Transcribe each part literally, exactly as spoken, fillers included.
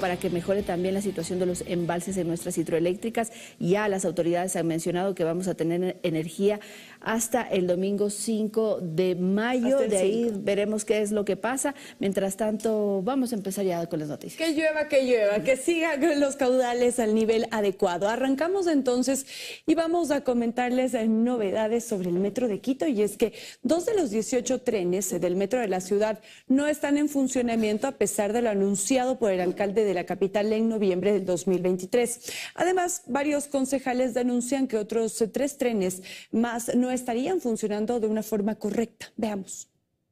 para que mejore también la situación de los embalses en nuestras hidroeléctricas. Ya las autoridades han mencionado que vamos a tener energía hasta el domingo cinco de mayo. De ahí veremos qué es lo que pasa. Mientras tanto, vamos a empezar ya con las noticias. Que llueva, que llueva, que sigan los caudales al nivel adecuado. Arrancamos entonces y vamos a comentarles novedades sobre el metro de Quito, y es que dos de los dieciocho trenes del metro de la ciudad no están en funcionamiento a pesar de lo anunciado por el alcalde de la capital en noviembre del dos mil veintitrés. Además, varios concejales denuncian que otros tres trenes más no estarían funcionando de una forma correcta. Veamos.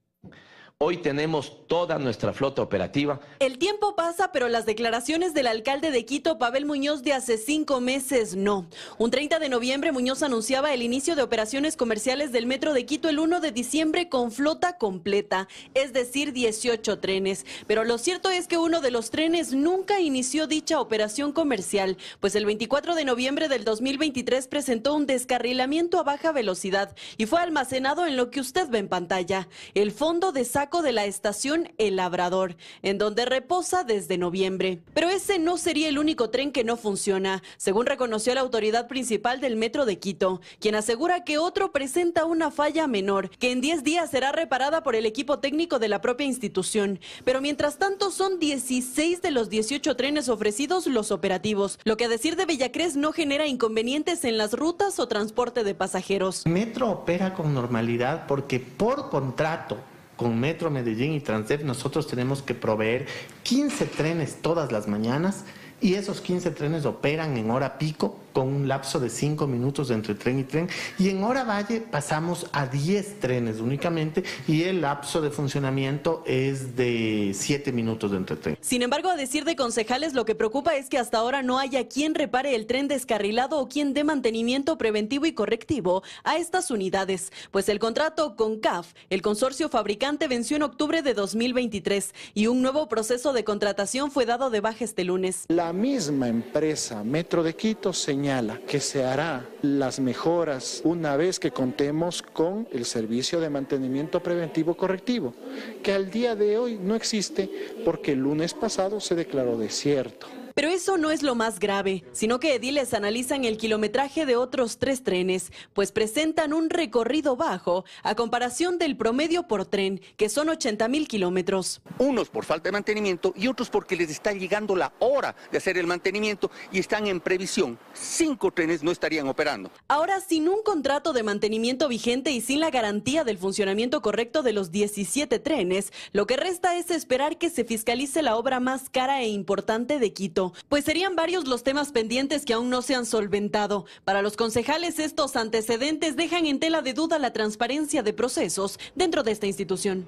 Hoy tenemos toda nuestra flota operativa. El tiempo pasa, pero las declaraciones del alcalde de Quito, Pavel Muñoz, de hace cinco meses, no. Un treinta de noviembre, Muñoz anunciaba el inicio de operaciones comerciales del metro de Quito el uno de diciembre con flota completa, es decir, dieciocho trenes. Pero lo cierto es que uno de los trenes nunca inició dicha operación comercial, pues el veinticuatro de noviembre del dos mil veintitrés presentó un descarrilamiento a baja velocidad y fue almacenado en lo que usted ve en pantalla, el fondo de saco de la estación El Labrador, en donde reposa desde noviembre. Pero ese no sería el único tren que no funciona, según reconoció la autoridad principal del metro de Quito, quien asegura que otro presenta una falla menor, que en diez días será reparada por el equipo técnico de la propia institución. Pero mientras tanto son dieciséis de los dieciocho trenes ofrecidos los operativos, lo que a decir de Villacrés no genera inconvenientes en las rutas o transporte de pasajeros. Metro opera con normalidad porque por contrato con Metro Medellín y Transdev nosotros tenemos que proveer quince trenes todas las mañanas, y esos quince trenes operan en hora pico con un lapso de cinco minutos entre tren y tren, y en hora valle pasamos a diez trenes únicamente y el lapso de funcionamiento es de siete minutos entre tren. Sin embargo, a decir de concejales, lo que preocupa es que hasta ahora no haya quien repare el tren descarrilado o quien dé mantenimiento preventivo y correctivo a estas unidades, pues el contrato con C A F, el consorcio fabricante, venció en octubre de dos mil veintitrés y un nuevo proceso de contratación fue dado de baja este lunes. La misma empresa Metro de Quito señala que se hará las mejoras una vez que contemos con el servicio de mantenimiento preventivo correctivo, que al día de hoy no existe porque el lunes pasado se declaró desierto. Pero eso no es lo más grave, sino que ediles analizan el kilometraje de otros tres trenes, pues presentan un recorrido bajo a comparación del promedio por tren, que son ochenta mil kilómetros. Unos por falta de mantenimiento y otros porque les está llegando la hora de hacer el mantenimiento y están en previsión. Cinco trenes no estarían operando. Ahora, sin un contrato de mantenimiento vigente y sin la garantía del funcionamiento correcto de los diecisiete trenes, lo que resta es esperar que se fiscalice la obra más cara e importante de Quito, pues serían varios los temas pendientes que aún no se han solventado. Para los concejales, estos antecedentes dejan en tela de duda la transparencia de procesos dentro de esta institución.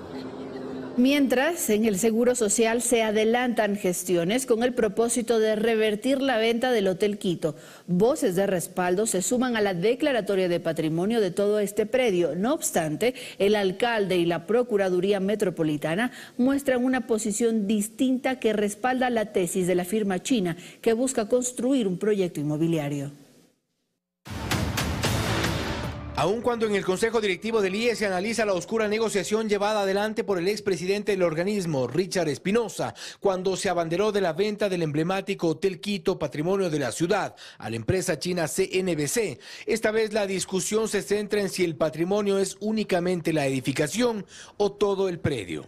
Mientras, en el Seguro Social se adelantan gestiones con el propósito de revertir la venta del Hotel Quito. Voces de respaldo se suman a la declaratoria de patrimonio de todo este predio. No obstante, el alcalde y la Procuraduría Metropolitana muestran una posición distinta que respalda la tesis de la firma china que busca construir un proyecto inmobiliario. Aun cuando en el Consejo Directivo del I E se analiza la oscura negociación llevada adelante por el expresidente del organismo, Richard Espinosa, cuando se abanderó de la venta del emblemático Hotel Quito, patrimonio de la ciudad, a la empresa china C N B C, esta vez la discusión se centra en si el patrimonio es únicamente la edificación o todo el predio.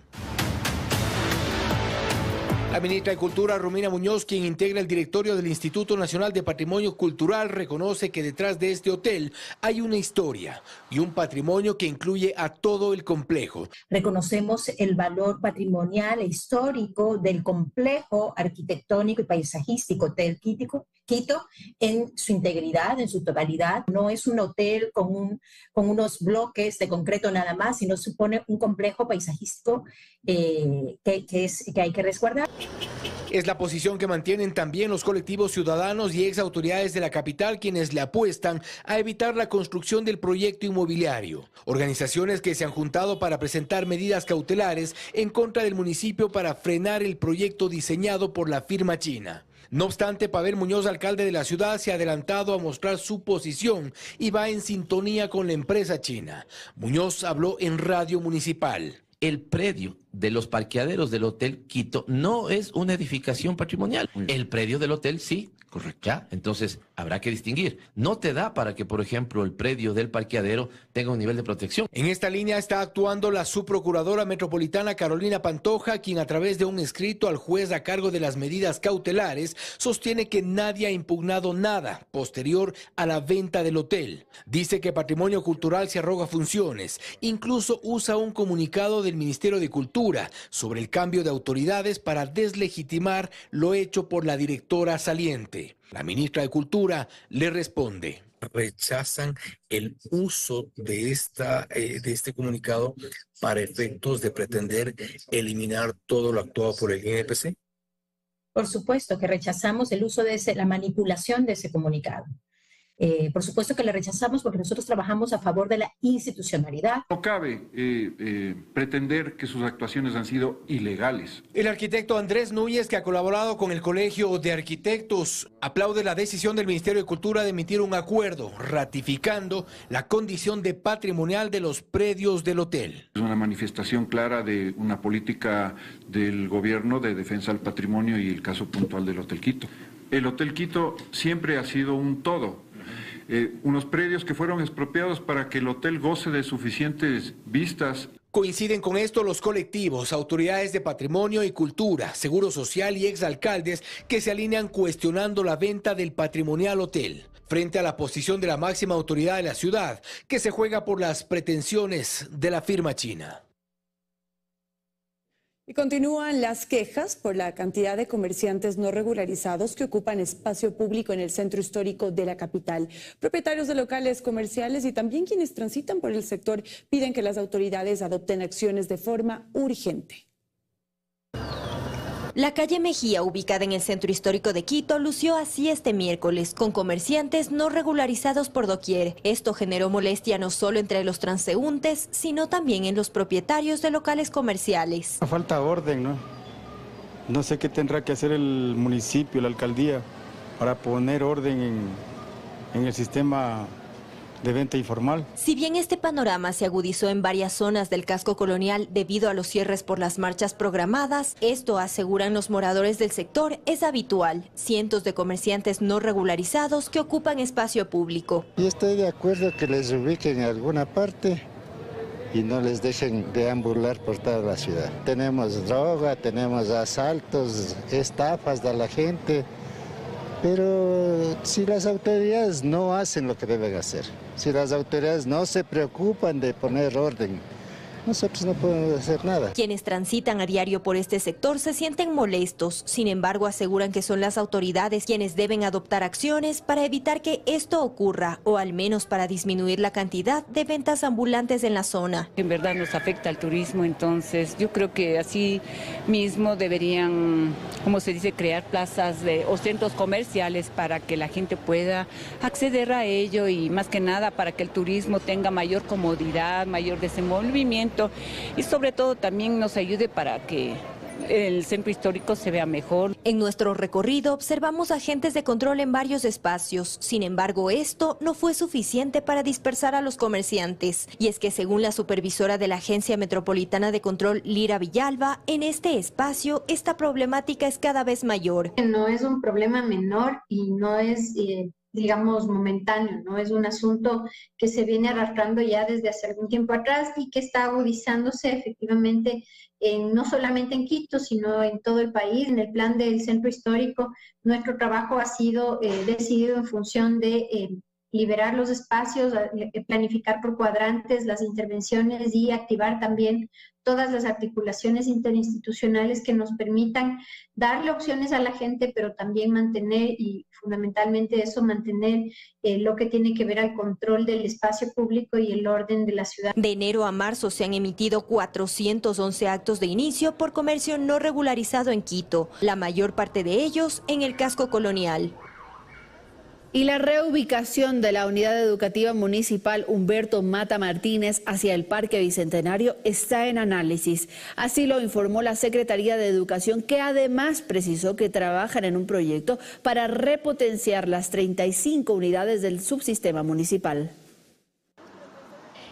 La ministra de Cultura, Romina Muñoz, quien integra el directorio del Instituto Nacional de Patrimonio Cultural, reconoce que detrás de este hotel hay una historia y un patrimonio que incluye a todo el complejo. Reconocemos el valor patrimonial e histórico del complejo arquitectónico y paisajístico Hotel Quito, Quito en su integridad, en su totalidad. No es un hotel con, un, con unos bloques de concreto nada más, sino supone un complejo paisajístico eh, que, que, es, que hay que resguardar. Es la posición que mantienen también los colectivos ciudadanos y ex autoridades de la capital, quienes le apuestan a evitar la construcción del proyecto inmobiliario. Organizaciones que se han juntado para presentar medidas cautelares en contra del municipio para frenar el proyecto diseñado por la firma china. No obstante, Pavel Muñoz, alcalde de la ciudad, se ha adelantado a mostrar su posición y va en sintonía con la empresa china. Muñoz habló en Radio Municipal. El predio de los parqueaderos del Hotel Quito no es una edificación patrimonial. El predio del hotel sí. Correcto. ¿Ya? Entonces, habrá que distinguir. No te da para que, por ejemplo, el predio del parqueadero tenga un nivel de protección. En esta línea está actuando la subprocuradora metropolitana Carolina Pantoja, quien a través de un escrito al juez a cargo de las medidas cautelares sostiene que nadie ha impugnado nada posterior a la venta del hotel. Dice que Patrimonio Cultural se arroga funciones. Incluso usa un comunicado del Ministerio de Cultura sobre el cambio de autoridades para deslegitimar lo hecho por la directora saliente. La ministra de Cultura le responde. Rechazan el uso de, esta, eh, de este comunicado para efectos de pretender eliminar todo lo actuado por el I N P C. Por supuesto que rechazamos el uso de ese, la manipulación de ese comunicado. Eh, por supuesto que le rechazamos porque nosotros trabajamos a favor de la institucionalidad. No cabe eh, eh, pretender que sus actuaciones han sido ilegales. El arquitecto Andrés Núñez, que ha colaborado con el Colegio de Arquitectos, aplaude la decisión del Ministerio de Cultura de emitir un acuerdo ratificando la condición de patrimonial de los predios del hotel. Es una manifestación clara de una política del gobierno de defensa del patrimonio y el caso puntual del Hotel Quito. El Hotel Quito siempre ha sido un todo. Eh, unos predios que fueron expropiados para que el hotel goce de suficientes vistas. Coinciden con esto los colectivos, autoridades de patrimonio y cultura, seguro social y exalcaldes que se alinean cuestionando la venta del patrimonial hotel, frente a la posición de la máxima autoridad de la ciudad, que se juega por las pretensiones de la firma china. Y continúan las quejas por la cantidad de comerciantes no regularizados que ocupan espacio público en el centro histórico de la capital. Propietarios de locales comerciales y también quienes transitan por el sector piden que las autoridades adopten acciones de forma urgente. La calle Mejía, ubicada en el centro histórico de Quito, lució así este miércoles, con comerciantes no regularizados por doquier. Esto generó molestia no solo entre los transeúntes, sino también en los propietarios de locales comerciales. Falta orden, ¿no? No sé qué tendrá que hacer el municipio, la alcaldía, para poner orden en, en el sistema de venta informal. Si bien este panorama se agudizó en varias zonas del casco colonial debido a los cierres por las marchas programadas, esto, aseguran los moradores del sector, es habitual. Cientos de comerciantes no regularizados que ocupan espacio público. Yo estoy de acuerdo que les ubiquen en alguna parte y no les dejen deambular por toda la ciudad. Tenemos droga, tenemos asaltos, estafas de la gente. Pero si las autoridades no hacen lo que deben hacer, si las autoridades no se preocupan de poner orden, nosotros no podemos hacer nada. Quienes transitan a diario por este sector se sienten molestos, sin embargo aseguran que son las autoridades quienes deben adoptar acciones para evitar que esto ocurra, o al menos para disminuir la cantidad de ventas ambulantes en la zona. En verdad nos afecta al turismo, entonces yo creo que así mismo deberían, como se dice, crear plazas de, o centros comerciales para que la gente pueda acceder a ello y más que nada para que el turismo tenga mayor comodidad, mayor desenvolvimiento y sobre todo también nos ayude para que el centro histórico se vea mejor. En nuestro recorrido observamos agentes de control en varios espacios. Sin embargo, esto no fue suficiente para dispersar a los comerciantes. Y es que según la supervisora de la Agencia Metropolitana de Control, Lira Villalba, en este espacio esta problemática es cada vez mayor. No es un problema menor y no es Eh... digamos, momentáneo, ¿no? Es un asunto que se viene arrastrando ya desde hace algún tiempo atrás y que está agudizándose efectivamente en, no solamente en Quito, sino en todo el país. En el plan del centro histórico, nuestro trabajo ha sido eh, decidido en función de eh, liberar los espacios, planificar por cuadrantes las intervenciones y activar también todas las articulaciones interinstitucionales que nos permitan darle opciones a la gente, pero también mantener, y fundamentalmente eso, mantener eh, lo que tiene que ver al control del espacio público y el orden de la ciudad. De enero a marzo se han emitido cuatrocientos once actos de inicio por comercio no regularizado en Quito, la mayor parte de ellos en el casco colonial. Y la reubicación de la Unidad Educativa Municipal Humberto Mata Martínez hacia el Parque Bicentenario está en análisis. Así lo informó la Secretaría de Educación, que además precisó que trabajan en un proyecto para repotenciar las treinta y cinco unidades del subsistema municipal.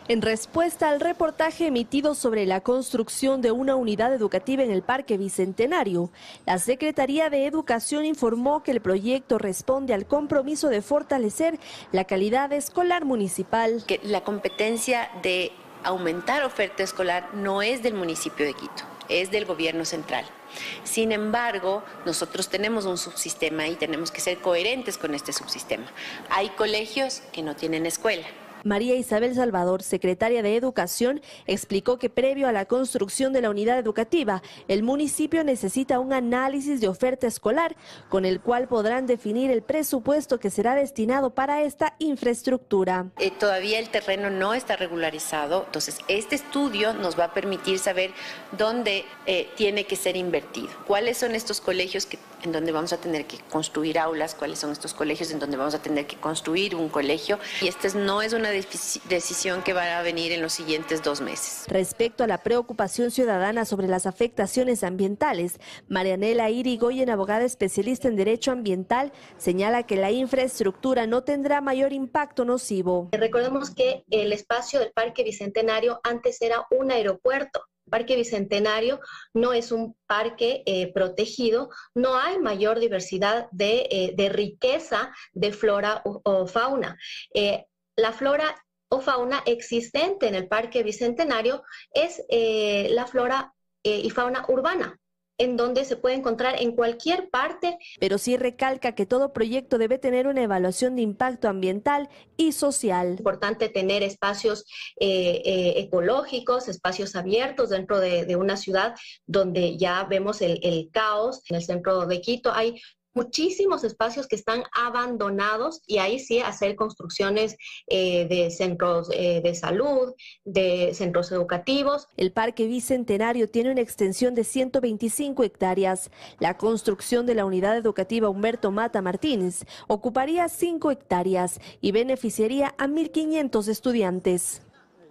En respuesta al reportaje emitido sobre la construcción de una unidad educativa en el Parque Bicentenario, la Secretaría de Educación informó que el proyecto responde al compromiso de fortalecer la calidad escolar municipal. Que la competencia de aumentar oferta escolar no es del municipio de Quito, es del gobierno central. Sin embargo, nosotros tenemos un subsistema y tenemos que ser coherentes con este subsistema. Hay colegios que no tienen escuela. María Isabel Salvador, secretaria de Educación, explicó que previo a la construcción de la unidad educativa, el municipio necesita un análisis de oferta escolar, con el cual podrán definir el presupuesto que será destinado para esta infraestructura. Eh, todavía el terreno no está regularizado, entonces este estudio nos va a permitir saber dónde eh, tiene que ser invertido, cuáles son estos colegios que, en donde vamos a tener que construir aulas, cuáles son estos colegios en donde vamos a tener que construir un colegio, y esta no es una decisión que va a venir en los siguientes dos meses. Respecto a la preocupación ciudadana sobre las afectaciones ambientales, Marianela Irigoyen, abogada especialista en Derecho Ambiental, señala que la infraestructura no tendrá mayor impacto nocivo. Recordemos que el espacio del Parque Bicentenario antes era un aeropuerto. Parque Bicentenario no es un parque eh, protegido, no hay mayor diversidad de, eh, de riqueza de flora o, o fauna. Eh, La flora o fauna existente en el Parque Bicentenario es eh, la flora eh, y fauna urbana, en donde se puede encontrar en cualquier parte. Pero sí recalca que todo proyecto debe tener una evaluación de impacto ambiental y social. Es importante tener espacios eh, eh, ecológicos, espacios abiertos dentro de, de una ciudad donde ya vemos el, el caos. En el centro de Quito hay muchísimos espacios que están abandonados y ahí sí hacer construcciones eh, de centros eh, de salud, de centros educativos. El Parque Bicentenario tiene una extensión de ciento veinticinco hectáreas. La construcción de la unidad educativa Humberto Mata Martínez ocuparía cinco hectáreas y beneficiaría a mil quinientos estudiantes.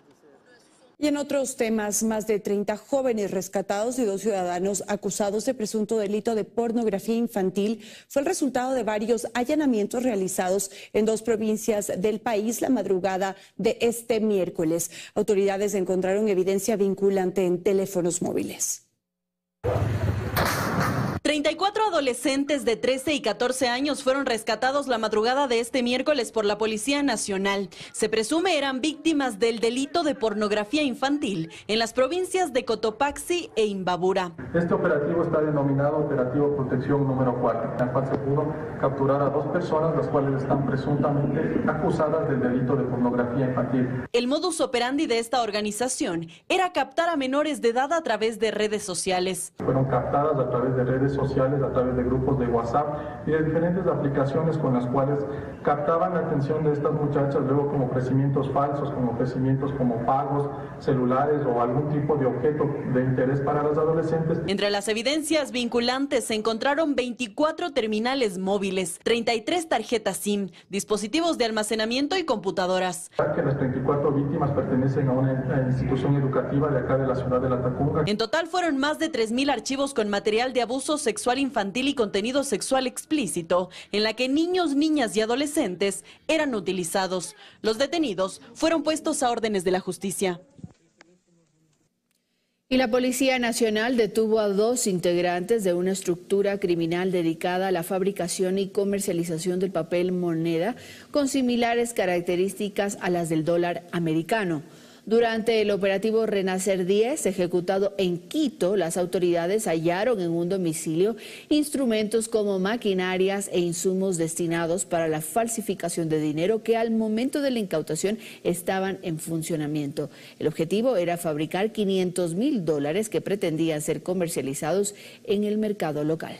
Y en otros temas, más de treinta jóvenes rescatados y dos ciudadanos acusados de presunto delito de pornografía infantil fue el resultado de varios allanamientos realizados en dos provincias del país la madrugada de este miércoles. Autoridades encontraron evidencia vinculante en teléfonos móviles. treinta y cuatro adolescentes de trece y catorce años fueron rescatados la madrugada de este miércoles por la Policía Nacional. Se presume eran víctimas del delito de pornografía infantil en las provincias de Cotopaxi e Imbabura. Este operativo está denominado Operativo Protección número cuatro, en el cual se pudo capturar a dos personas, las cuales están presuntamente acusadas del delito de pornografía infantil. El modus operandi de esta organización era captar a menores de edad a través de redes sociales. Fueron captadas a través de redes sociales, a través de grupos de WhatsApp y de diferentes aplicaciones con las cuales captaban la atención de estas muchachas, luego como ofrecimientos falsos, como ofrecimientos como pagos, celulares o algún tipo de objeto de interés para las adolescentes. Entre las evidencias vinculantes se encontraron veinticuatro terminales móviles, treinta y tres tarjetas SIM, dispositivos de almacenamiento y computadoras. Que las treinta y cuatro víctimas pertenecen a una institución educativa de acá de la ciudad de La Tacunga. En total fueron más de tres mil archivos con material de abuso sexual infantil y contenido sexual explícito, en la que niños, niñas y adolescentes eran utilizados. Los detenidos fueron puestos a órdenes de la justicia. Y la Policía Nacional detuvo a dos integrantes de una estructura criminal dedicada a la fabricación y comercialización del papel moneda con similares características a las del dólar americano. Durante el operativo Renacer diez, ejecutado en Quito, las autoridades hallaron en un domicilio instrumentos como maquinarias e insumos destinados para la falsificación de dinero que al momento de la incautación estaban en funcionamiento. El objetivo era fabricar quinientos mil dólares que pretendían ser comercializados en el mercado local.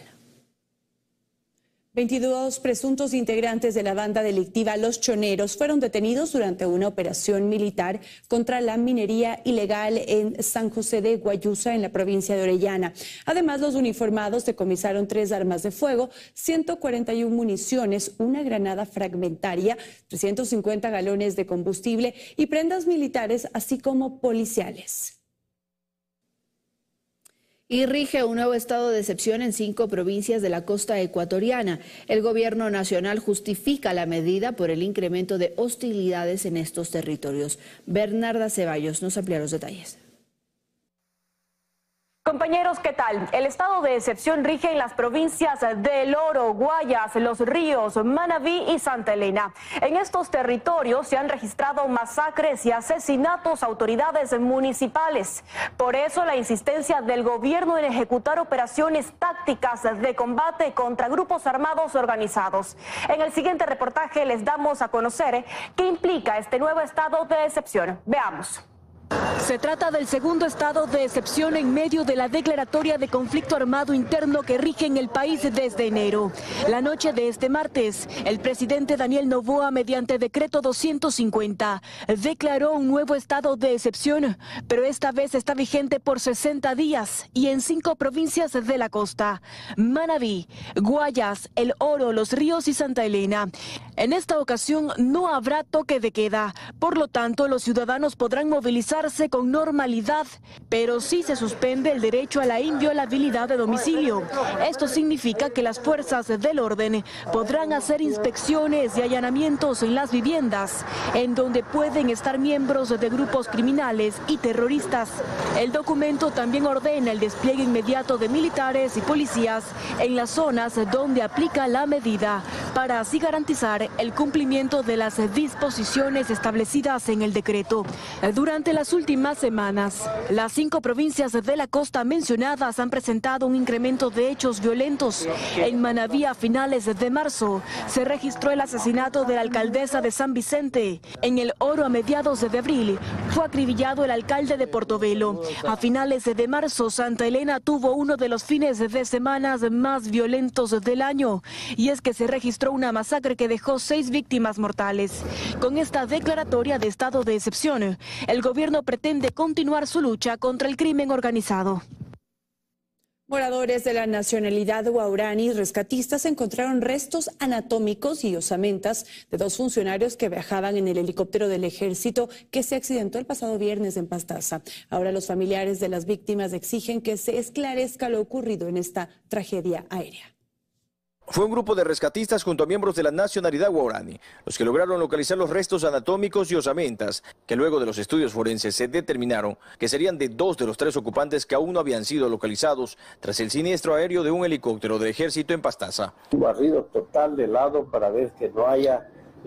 veintidós presuntos integrantes de la banda delictiva Los Choneros fueron detenidos durante una operación militar contra la minería ilegal en San José de Guayusa, en la provincia de Orellana. Además, los uniformados decomisaron tres armas de fuego, ciento cuarenta y una municiones, una granada fragmentaria, trescientos cincuenta galones de combustible y prendas militares, así como policiales. Y rige un nuevo estado de excepción en cinco provincias de la costa ecuatoriana. El gobierno nacional justifica la medida por el incremento de hostilidades en estos territorios. Bernarda Ceballos nos amplía los detalles. Compañeros, ¿qué tal? El estado de excepción rige en las provincias de El Oro, Guayas, Los Ríos, Manabí y Santa Elena. En estos territorios se han registrado masacres y asesinatos a autoridades municipales. Por eso la insistencia del gobierno en ejecutar operaciones tácticas de combate contra grupos armados organizados. En el siguiente reportaje les damos a conocer qué implica este nuevo estado de excepción. Veamos. Se trata del segundo estado de excepción en medio de la declaratoria de conflicto armado interno que rige en el país desde enero. La noche de este martes, el presidente Daniel Noboa, mediante decreto doscientos cincuenta, declaró un nuevo estado de excepción, pero esta vez está vigente por sesenta días y en cinco provincias de la costa: Manabí, Guayas, El Oro, Los Ríos y Santa Elena. En esta ocasión no habrá toque de queda, por lo tanto los ciudadanos podrán movilizarse con normalidad, pero sí se suspende el derecho a la inviolabilidad de domicilio. Esto significa que las fuerzas del orden podrán hacer inspecciones y allanamientos en las viviendas, en donde pueden estar miembros de grupos criminales y terroristas. El documento también ordena el despliegue inmediato de militares y policías en las zonas donde aplica la medida, para así garantizar el cumplimiento de las disposiciones establecidas en el decreto. Durante las últimas semanas, las cinco provincias de la costa mencionadas han presentado un incremento de hechos violentos. En Manabí, a finales de marzo, se registró el asesinato de la alcaldesa de San Vicente. En El Oro, a mediados de abril, fue acribillado el alcalde de Portobelo. A finales de marzo, Santa Elena tuvo uno de los fines de semana más violentos del año, y es que se registró una masacre que dejó seis víctimas mortales. Con esta declaratoria de estado de excepción, el gobierno pretende continuar su lucha contra el crimen organizado. Moradores de la nacionalidad guaraní rescatistas encontraron restos anatómicos y osamentas de dos funcionarios que viajaban en el helicóptero del ejército que se accidentó el pasado viernes en Pastaza. Ahora los familiares de las víctimas exigen que se esclarezca lo ocurrido en esta tragedia aérea. Fue un grupo de rescatistas junto a miembros de la nacionalidad guaraní los que lograron localizar los restos anatómicos y osamentas, que luego de los estudios forenses se determinaron que serían de dos de los tres ocupantes que aún no habían sido localizados tras el siniestro aéreo de un helicóptero del ejército en Pastaza. Un barrido total de lado para ver que no haya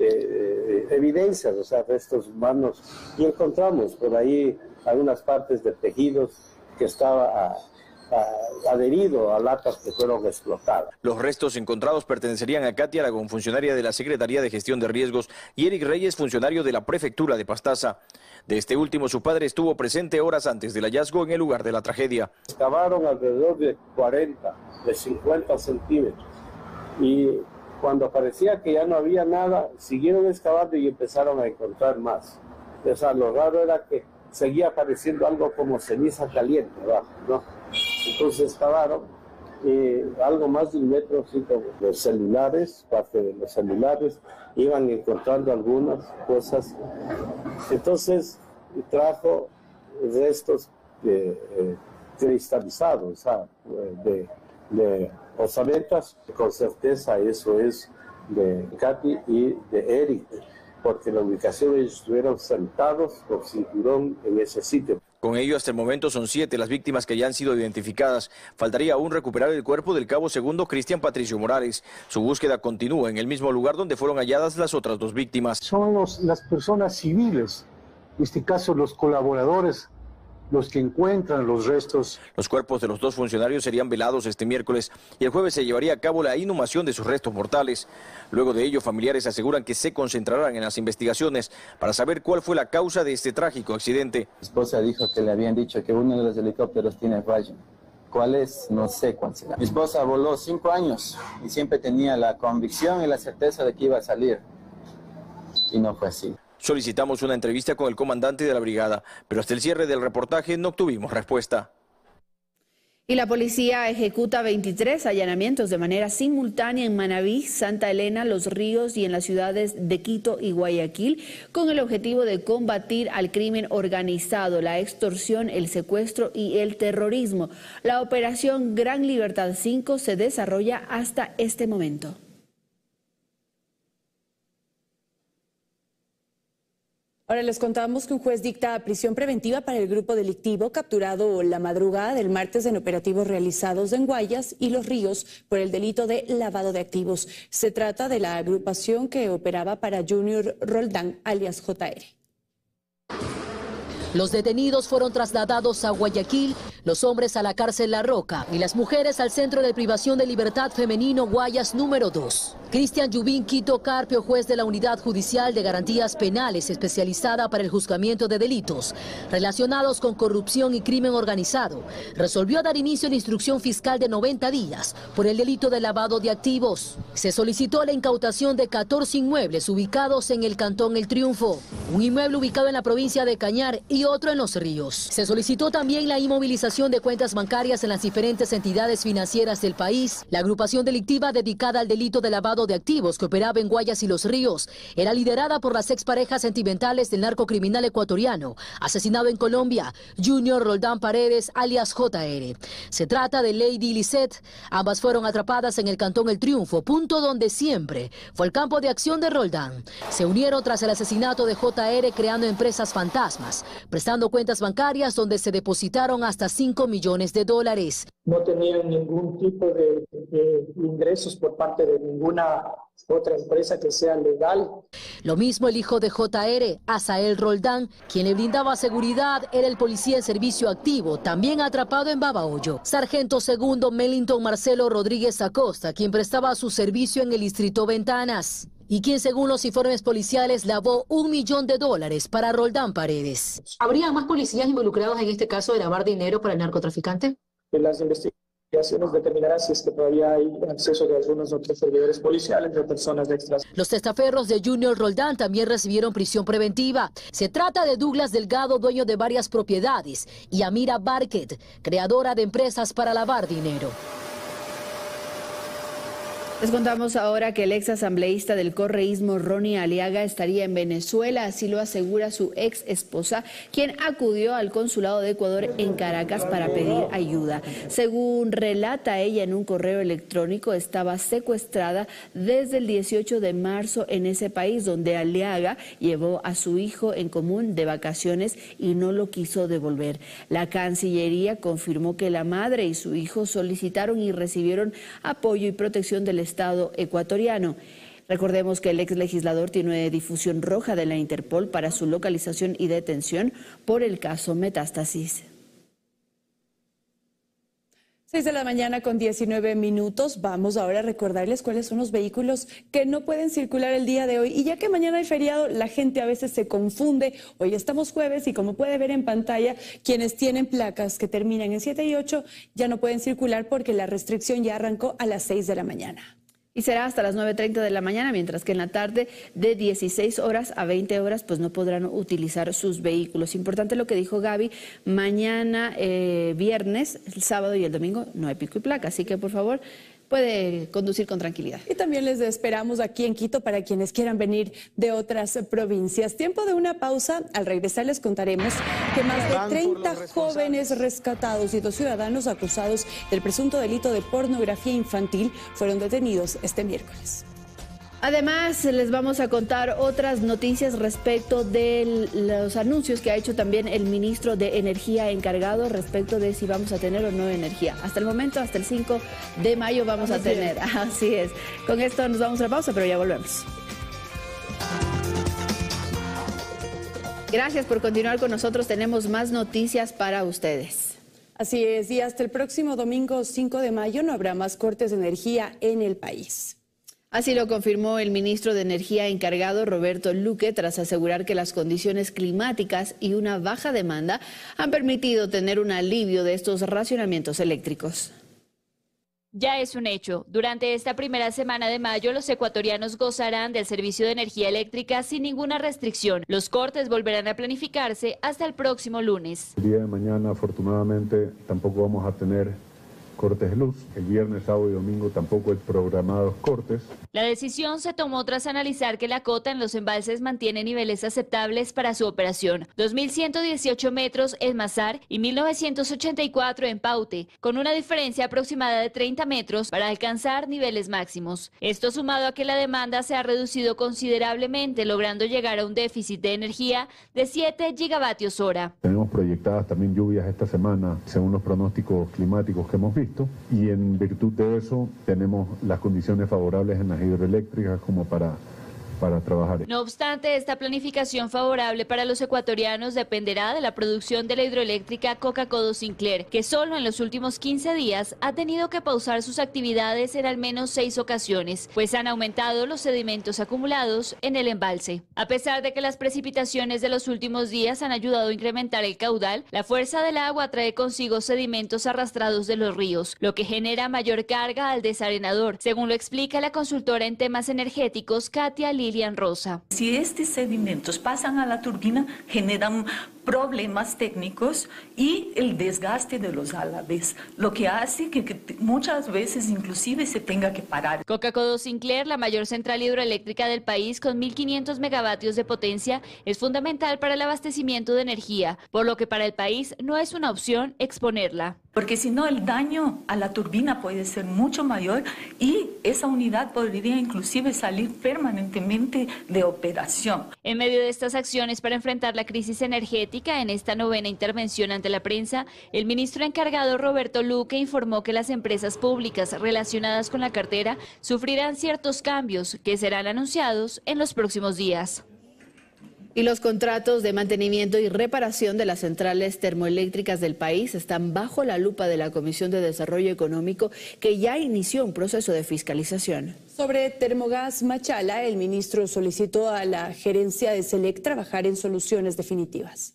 eh, evidencias, o sea, restos humanos, y encontramos por ahí algunas partes de tejidos que estaba a, adherido a latas que fueron explotadas. Los restos encontrados pertenecerían a Katia Aragón, funcionaria de la Secretaría de Gestión de Riesgos, y Eric Reyes, funcionario de la Prefectura de Pastaza. De este último, su padre estuvo presente horas antes del hallazgo en el lugar de la tragedia. Excavaron alrededor de cuarenta, de cincuenta centímetros, y cuando parecía que ya no había nada, siguieron excavando y empezaron a encontrar más. O sea, lo raro era que seguía apareciendo algo como ceniza caliente abajo, ¿no? Entonces excavaron eh, algo más de un metro, así como los celulares, parte de los celulares, iban encontrando algunas cosas. Entonces trajo restos de, eh, cristalizados, o sea, de, de osamentas. Con certeza eso es de Katy y de Eric, porque en la ubicación ellos estuvieron sentados con cinturón en ese sitio. Con ello, hasta el momento son siete las víctimas que ya han sido identificadas. Faltaría aún recuperar el cuerpo del cabo segundo Cristian Patricio Morales. Su búsqueda continúa en el mismo lugar donde fueron halladas las otras dos víctimas. Son los, las personas civiles, en este caso los colaboradores, los que encuentran los restos. Los cuerpos de los dos funcionarios serían velados este miércoles y el jueves se llevaría a cabo la inhumación de sus restos mortales. Luego de ello, familiares aseguran que se concentrarán en las investigaciones para saber cuál fue la causa de este trágico accidente. Mi esposa dijo que le habían dicho que uno de los helicópteros tiene fallo. ¿Cuál es? No sé cuál será. Mi esposa voló cinco años y siempre tenía la convicción y la certeza de que iba a salir. Y no fue así. Solicitamos una entrevista con el comandante de la brigada, pero hasta el cierre del reportaje no obtuvimos respuesta. Y la policía ejecuta veintitrés allanamientos de manera simultánea en Manabí, Santa Elena, Los Ríos y en las ciudades de Quito y Guayaquil, con el objetivo de combatir al crimen organizado, la extorsión, el secuestro y el terrorismo. La operación Gran Libertad cinco se desarrolla hasta este momento. Ahora les contamos que un juez dicta prisión preventiva para el grupo delictivo capturado la madrugada del martes en operativos realizados en Guayas y Los Ríos por el delito de lavado de activos. Se trata de la agrupación que operaba para Junior Roldán, alias J R. Los detenidos fueron trasladados a Guayaquil, los hombres a la cárcel La Roca y las mujeres al Centro de Privación de Libertad Femenino Guayas número dos. Cristian Yubín Quito Carpio, juez de la Unidad Judicial de Garantías Penales especializada para el juzgamiento de delitos relacionados con corrupción y crimen organizado, resolvió dar inicio a la instrucción fiscal de noventa días por el delito de lavado de activos. Se solicitó la incautación de catorce inmuebles ubicados en el Cantón El Triunfo, un inmueble ubicado en la provincia de Cañar y otro en Los Ríos. Se solicitó también la inmovilización de cuentas bancarias en las diferentes entidades financieras del país. La agrupación delictiva dedicada al delito de lavado de activos que operaba en Guayas y Los Ríos era liderada por las exparejas sentimentales del narcocriminal ecuatoriano asesinado en Colombia, Junior Roldán Paredes, alias J R. Se trata de Lady y Lisette. Ambas fueron atrapadas en el Cantón El Triunfo, punto donde siempre fue el campo de acción de Roldán. Se unieron tras el asesinato de J R creando empresas fantasmas, prestando cuentas bancarias donde se depositaron hasta cinco millones de dólares. No tenían ningún tipo de, de ingresos por parte de ninguna otra empresa que sea legal. Lo mismo el hijo de J R, Asael Roldán, quien le brindaba seguridad, era el policía en servicio activo, también atrapado en Babahoyo. Sargento segundo Mellington Marcelo Rodríguez Acosta, quien prestaba su servicio en el distrito Ventanas y quien según los informes policiales lavó un millón de dólares para Roldán Paredes. ¿Habría más policías involucrados en este caso de lavar dinero para el narcotraficante? En las investigaciones determinarán si es que todavía hay acceso de algunos otros servidores policiales, de personas extras. Los testaferros de Junior Roldán también recibieron prisión preventiva. Se trata de Douglas Delgado, dueño de varias propiedades, y Amira Barket, creadora de empresas para lavar dinero. Les contamos ahora que el ex asambleísta del correísmo Ronnie Aliaga estaría en Venezuela, así lo asegura su ex esposa, quien acudió al consulado de Ecuador en Caracas para pedir ayuda. Según relata ella en un correo electrónico, estaba secuestrada desde el dieciocho de marzo en ese país, donde Aliaga llevó a su hijo en común de vacaciones y no lo quiso devolver. La Cancillería confirmó que la madre y su hijo solicitaron y recibieron apoyo y protección del Estado Estado ecuatoriano. Recordemos que el ex legislador tiene difusión roja de la Interpol para su localización y detención por el caso Metástasis. seis de la mañana con diecinueve minutos. Vamos ahora a recordarles cuáles son los vehículos que no pueden circular el día de hoy. Y ya que mañana hay feriado, la gente a veces se confunde. Hoy estamos jueves y como puede ver en pantalla, quienes tienen placas que terminan en siete y ocho ya no pueden circular porque la restricción ya arrancó a las seis de la mañana. Y será hasta las nueve treinta de la mañana, mientras que en la tarde de dieciséis horas a veinte horas pues no podrán utilizar sus vehículos. Importante lo que dijo Gaby, mañana eh, viernes, el sábado y el domingo no hay pico y placa, así que por favor puede conducir con tranquilidad. Y también les esperamos aquí en Quito para quienes quieran venir de otras provincias. Tiempo de una pausa. Al regresar les contaremos que más de treinta jóvenes rescatados y dos ciudadanos acusados del presunto delito de pornografía infantil fueron detenidos este miércoles. Además, les vamos a contar otras noticias respecto de los anuncios que ha hecho también el ministro de Energía encargado respecto de si vamos a tener o no energía. Hasta el momento, hasta el cinco de mayo vamos a tener. Así es. Con esto nos vamos a la pausa, pero ya volvemos. Gracias por continuar con nosotros. Tenemos más noticias para ustedes. Así es. Y hasta el próximo domingo cinco de mayo no habrá más cortes de energía en el país. Así lo confirmó el ministro de Energía encargado, Roberto Luque, tras asegurar que las condiciones climáticas y una baja demanda han permitido tener un alivio de estos racionamientos eléctricos. Ya es un hecho. Durante esta primera semana de mayo, los ecuatorianos gozarán del servicio de energía eléctrica sin ninguna restricción. Los cortes volverán a planificarse hasta el próximo lunes. El día de mañana, afortunadamente, tampoco vamos a tener cortes de luz. El viernes, sábado y domingo tampoco hay programados cortes. La decisión se tomó tras analizar que la cota en los embalses mantiene niveles aceptables para su operación. dos mil ciento dieciocho metros en Mazar y mil novecientos ochenta y cuatro en Paute, con una diferencia aproximada de treinta metros para alcanzar niveles máximos. Esto sumado a que la demanda se ha reducido considerablemente, logrando llegar a un déficit de energía de siete gigavatios hora. Tenemos proyectadas también lluvias esta semana, según los pronósticos climáticos que hemos visto, y en virtud de eso tenemos las condiciones favorables en las hidroeléctricas como para para trabajar. No obstante, esta planificación favorable para los ecuatorianos dependerá de la producción de la hidroeléctrica Coca-Codo Sinclair, que solo en los últimos quince días ha tenido que pausar sus actividades en al menos seis ocasiones, pues han aumentado los sedimentos acumulados en el embalse. A pesar de que las precipitaciones de los últimos días han ayudado a incrementar el caudal, la fuerza del agua trae consigo sedimentos arrastrados de los ríos, lo que genera mayor carga al desarenador, según lo explica la consultora en temas energéticos Katia Lilian Rosa. Si estos sedimentos pasan a la turbina, generan problemas técnicos y el desgaste de los álabes, lo que hace que, que muchas veces inclusive se tenga que parar. Coca-Codo Sinclair, la mayor central hidroeléctrica del país con mil quinientos megavatios de potencia, es fundamental para el abastecimiento de energía, por lo que para el país no es una opción exponerla. Porque si no, el daño a la turbina puede ser mucho mayor y esa unidad podría inclusive salir permanentemente de operación. En medio de estas acciones para enfrentar la crisis energética, en esta novena intervención ante la prensa, el ministro encargado Roberto Luque informó que las empresas públicas relacionadas con la cartera sufrirán ciertos cambios que serán anunciados en los próximos días. Y los contratos de mantenimiento y reparación de las centrales termoeléctricas del país están bajo la lupa de la Comisión de Desarrollo Económico, que ya inició un proceso de fiscalización. Sobre Termogas Machala, el ministro solicitó a la gerencia de SELEC trabajar en soluciones definitivas.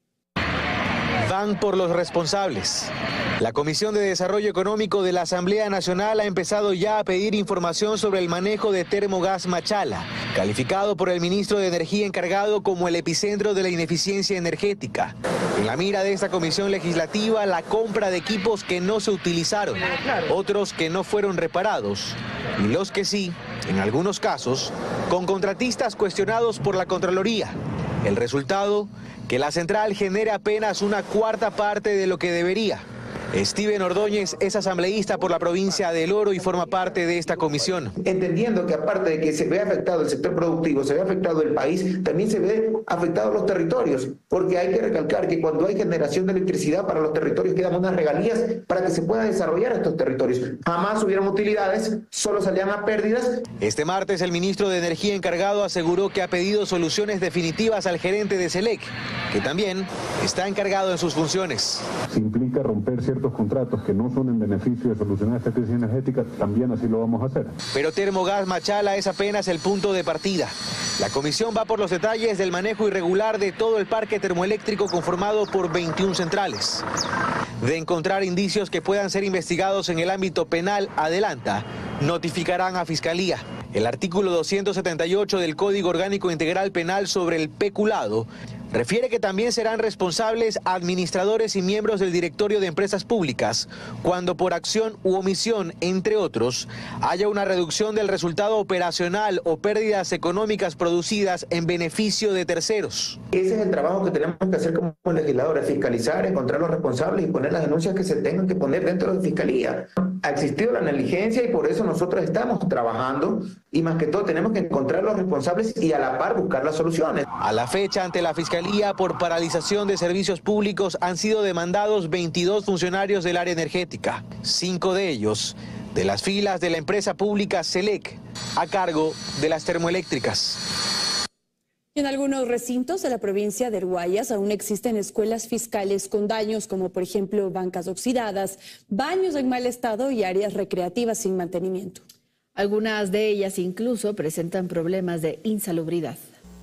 Van por los responsables. La Comisión de Desarrollo Económico de la Asamblea Nacional ha empezado ya a pedir información sobre el manejo de Termogas Machala, calificado por el ministro de Energía encargado como el epicentro de la ineficiencia energética. En la mira de esta comisión legislativa, la compra de equipos que no se utilizaron, otros que no fueron reparados, y los que sí, en algunos casos, con contratistas cuestionados por la Contraloría. El resultado, que la central genere apenas una cuarta parte de lo que debería. Steven Ordóñez es asambleísta por la provincia del Oro y forma parte de esta comisión. Entendiendo que aparte de que se ve afectado el sector productivo, se ve afectado el país, también se ve afectado los territorios, porque hay que recalcar que cuando hay generación de electricidad para los territorios quedan unas regalías para que se puedan desarrollar estos territorios. Jamás hubieron utilidades, solo salían a pérdidas. Este martes el ministro de Energía encargado aseguró que ha pedido soluciones definitivas al gerente de SELEC, que también está encargado en sus funciones. Si implica romper ciertos contratos que no son en beneficio de solucionar esta crisis energética, también así lo vamos a hacer. Pero Termogas Machala es apenas el punto de partida. La comisión va por los detalles del manejo irregular de todo el parque termoeléctrico conformado por veintiuna centrales. De encontrar indicios que puedan ser investigados en el ámbito penal, adelanta, notificarán a Fiscalía. El artículo doscientos setenta y ocho del Código Orgánico Integral Penal sobre el peculado refiere que también serán responsables administradores y miembros del directorio de empresas públicas cuando por acción u omisión, entre otros, haya una reducción del resultado operacional o pérdidas económicas producidas en beneficio de terceros. Ese es el trabajo que tenemos que hacer como legisladores, fiscalizar, encontrar los responsables y poner las denuncias que se tengan que poner dentro de Fiscalía. Ha existido la negligencia y por eso nosotros estamos trabajando y más que todo tenemos que encontrar los responsables y a la par buscar las soluciones. A la fecha, ante la Fiscalía por paralización de servicios públicos han sido demandados veintidós funcionarios del área energética, cinco de ellos de las filas de la empresa pública SELEC, a cargo de las termoeléctricas. En algunos recintos de la provincia de Guayas aún existen escuelas fiscales con daños como por ejemplo bancas oxidadas, baños en mal estado y áreas recreativas sin mantenimiento. Algunas de ellas incluso presentan problemas de insalubridad.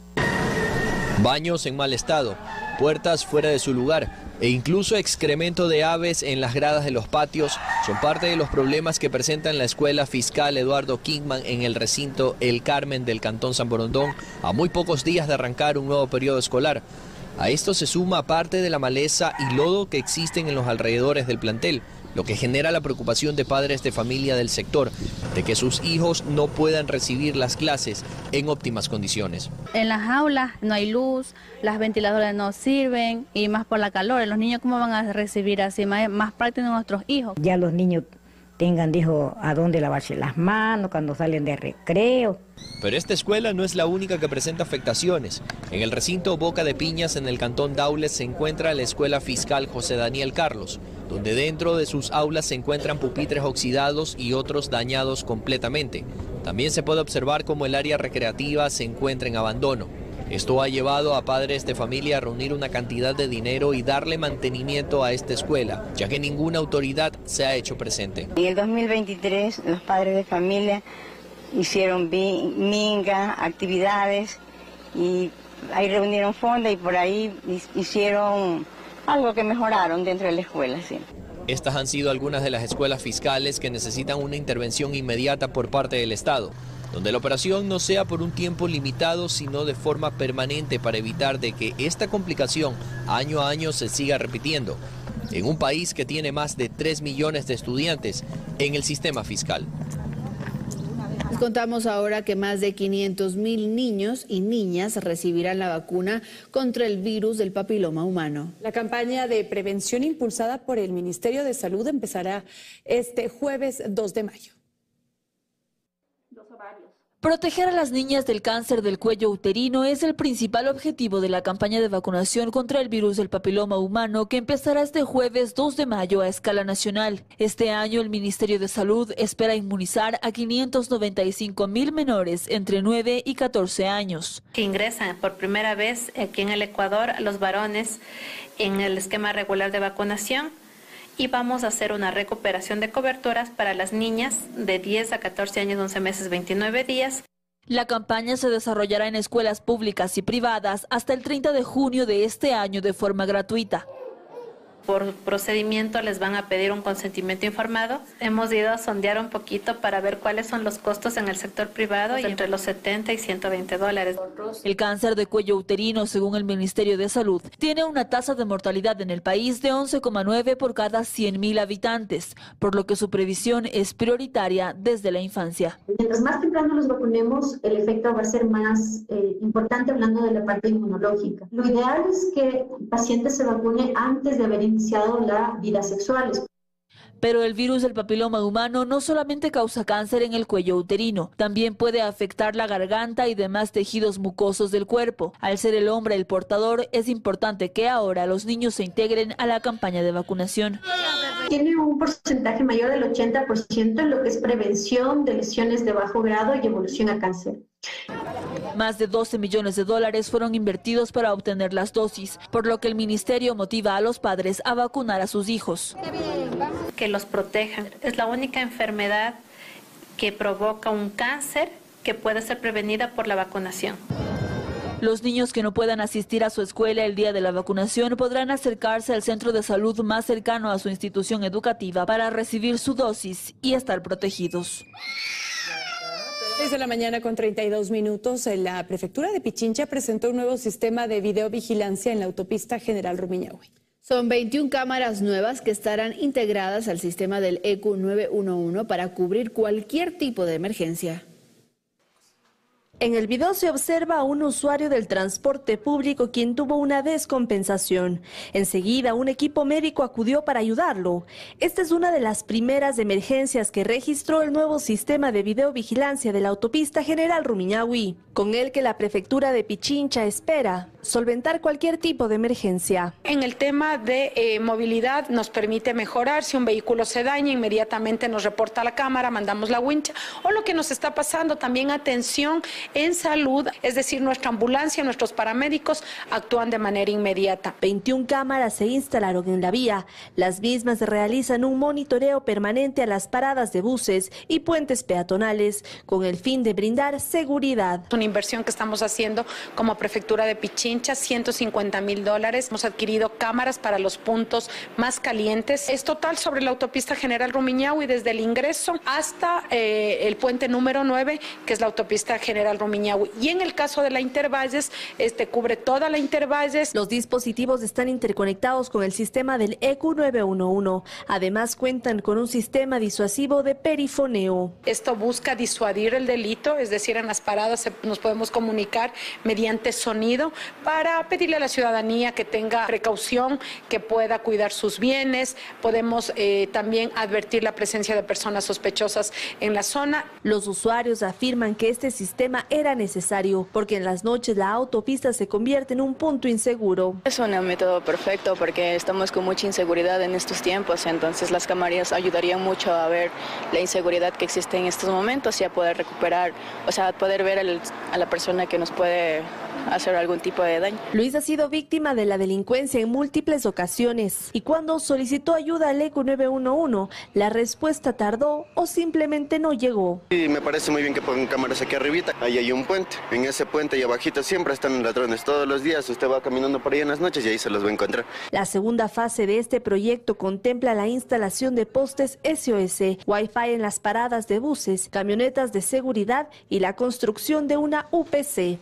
Baños en mal estado, puertas fuera de su lugar e incluso excremento de aves en las gradas de los patios son parte de los problemas que presenta la Escuela Fiscal Eduardo Kingman en el recinto El Carmen del Cantón San Borondón, a muy pocos días de arrancar un nuevo periodo escolar. A esto se suma parte de la maleza y lodo que existen en los alrededores del plantel, lo que genera la preocupación de padres de familia del sector de que sus hijos no puedan recibir las clases en óptimas condiciones. En las aulas no hay luz, las ventiladoras no sirven y más por la calor. Los niños, ¿cómo van a recibir así? Más, más práctico de nuestros hijos. Ya los niños tengan, dijo, a dónde lavarse las manos cuando salen de recreo. Pero esta escuela no es la única que presenta afectaciones. En el recinto Boca de Piñas, en el cantón Daules, se encuentra la Escuela Fiscal José Daniel Carlos, donde dentro de sus aulas se encuentran pupitres oxidados y otros dañados completamente. También se puede observar cómo el área recreativa se encuentra en abandono. Esto ha llevado a padres de familia a reunir una cantidad de dinero y darle mantenimiento a esta escuela, ya que ninguna autoridad se ha hecho presente. En el dos mil veintitrés, los padres de familia hicieron minga, actividades, y ahí reunieron fondos y por ahí hicieron algo que mejoraron dentro de la escuela, sí. Estas han sido algunas de las escuelas fiscales que necesitan una intervención inmediata por parte del Estado, donde la operación no sea por un tiempo limitado, sino de forma permanente para evitar de que esta complicación año a año se siga repitiendo en un país que tiene más de tres millones de estudiantes en el sistema fiscal. Les contamos ahora que más de quinientos mil niños y niñas recibirán la vacuna contra el virus del papiloma humano. La campaña de prevención impulsada por el Ministerio de Salud empezará este jueves dos de mayo. Proteger a las niñas del cáncer del cuello uterino es el principal objetivo de la campaña de vacunación contra el virus del papiloma humano que empezará este jueves dos de mayo a escala nacional. Este año el Ministerio de Salud espera inmunizar a quinientos noventa y cinco mil menores entre nueve y catorce años. Que ingresan por primera vez aquí en el Ecuador los varones en el esquema regular de vacunación. Y vamos a hacer una recuperación de coberturas para las niñas de diez a catorce años, once meses, veintinueve días. La campaña se desarrollará en escuelas públicas y privadas hasta el treinta de junio de este año de forma gratuita. Por procedimiento les van a pedir un consentimiento informado. Hemos ido a sondear un poquito para ver cuáles son los costos en el sector privado y entre los setenta y ciento veinte dólares. El cáncer de cuello uterino, según el Ministerio de Salud, tiene una tasa de mortalidad en el país de once coma nueve por cada cien mil habitantes, por lo que su previsión es prioritaria desde la infancia. Mientras más temprano los vacunemos, el efecto va a ser más eh, importante hablando de la parte inmunológica. Lo ideal es que el paciente se vacune antes de haber iniciado la vida sexual. Pero el virus del papiloma humano no solamente causa cáncer en el cuello uterino, también puede afectar la garganta y demás tejidos mucosos del cuerpo. Al ser el hombre el portador, es importante que ahora los niños se integren a la campaña de vacunación. Tiene un porcentaje mayor del ochenta por ciento en lo que es prevención de lesiones de bajo grado y evolución a cáncer. Más de doce millones de dólares fueron invertidos para obtener las dosis, por lo que el ministerio motiva a los padres a vacunar a sus hijos. Que los protejan. Es la única enfermedad que provoca un cáncer que puede ser prevenida por la vacunación. Los niños que no puedan asistir a su escuela el día de la vacunación podrán acercarse al centro de salud más cercano a su institución educativa para recibir su dosis y estar protegidos. seis de la mañana con treinta y dos minutos, la prefectura de Pichincha presentó un nuevo sistema de videovigilancia en la autopista General Rumiñahui. Son veintiuna cámaras nuevas que estarán integradas al sistema del E Q nueve uno uno para cubrir cualquier tipo de emergencia. En el video se observa a un usuario del transporte público quien tuvo una descompensación. Enseguida, un equipo médico acudió para ayudarlo. Esta es una de las primeras emergencias que registró el nuevo sistema de videovigilancia de la autopista General Rumiñahui, con el que la prefectura de Pichincha espera solventar cualquier tipo de emergencia. En el tema de eh, movilidad nos permite mejorar. Si un vehículo se daña, inmediatamente nos reporta a la cámara, mandamos la wincha. O lo que nos está pasando, también atención en salud, es decir, nuestra ambulancia, nuestros paramédicos actúan de manera inmediata. veintiuna cámaras se instalaron en la vía. Las mismas realizan un monitoreo permanente a las paradas de buses y puentes peatonales con el fin de brindar seguridad. Una inversión que estamos haciendo como prefectura de Pichincha, ciento cincuenta mil dólares. Hemos adquirido cámaras para los puntos más calientes. Es total sobre la autopista General Rumiñahui, desde el ingreso hasta eh, el puente número nueve, que es la autopista General Rumiñahui. Y en el caso de la Intervalles, este cubre toda la Intervalles. Los dispositivos están interconectados con el sistema del E Q nueve uno uno. Además, cuentan con un sistema disuasivo de perifoneo. Esto busca disuadir el delito, es decir, en las paradas nos podemos comunicar mediante sonido para pedirle a la ciudadanía que tenga precaución, que pueda cuidar sus bienes. Podemos eh, también advertir la presencia de personas sospechosas en la zona. Los usuarios afirman que este sistema era necesario porque en las noches la autopista se convierte en un punto inseguro. Es un método perfecto porque estamos con mucha inseguridad en estos tiempos, entonces las cámaras ayudarían mucho a ver la inseguridad que existe en estos momentos y a poder recuperar, o sea, poder ver el, a la persona que nos puede hacer algún tipo de daño. Luis ha sido víctima de la delincuencia en múltiples ocasiones y cuando solicitó ayuda al E Q nueve uno uno, la respuesta tardó o simplemente no llegó. Y me parece muy bien que pongan cámaras aquí arribita. Ahí hay un puente. En ese puente y abajito siempre están ladrones. Todos los días usted va caminando por ahí en las noches y ahí se los va a encontrar. La segunda fase de este proyecto contempla la instalación de postes S O S, Wi-Fi en las paradas de buses, camionetas de seguridad y la construcción de una U P C.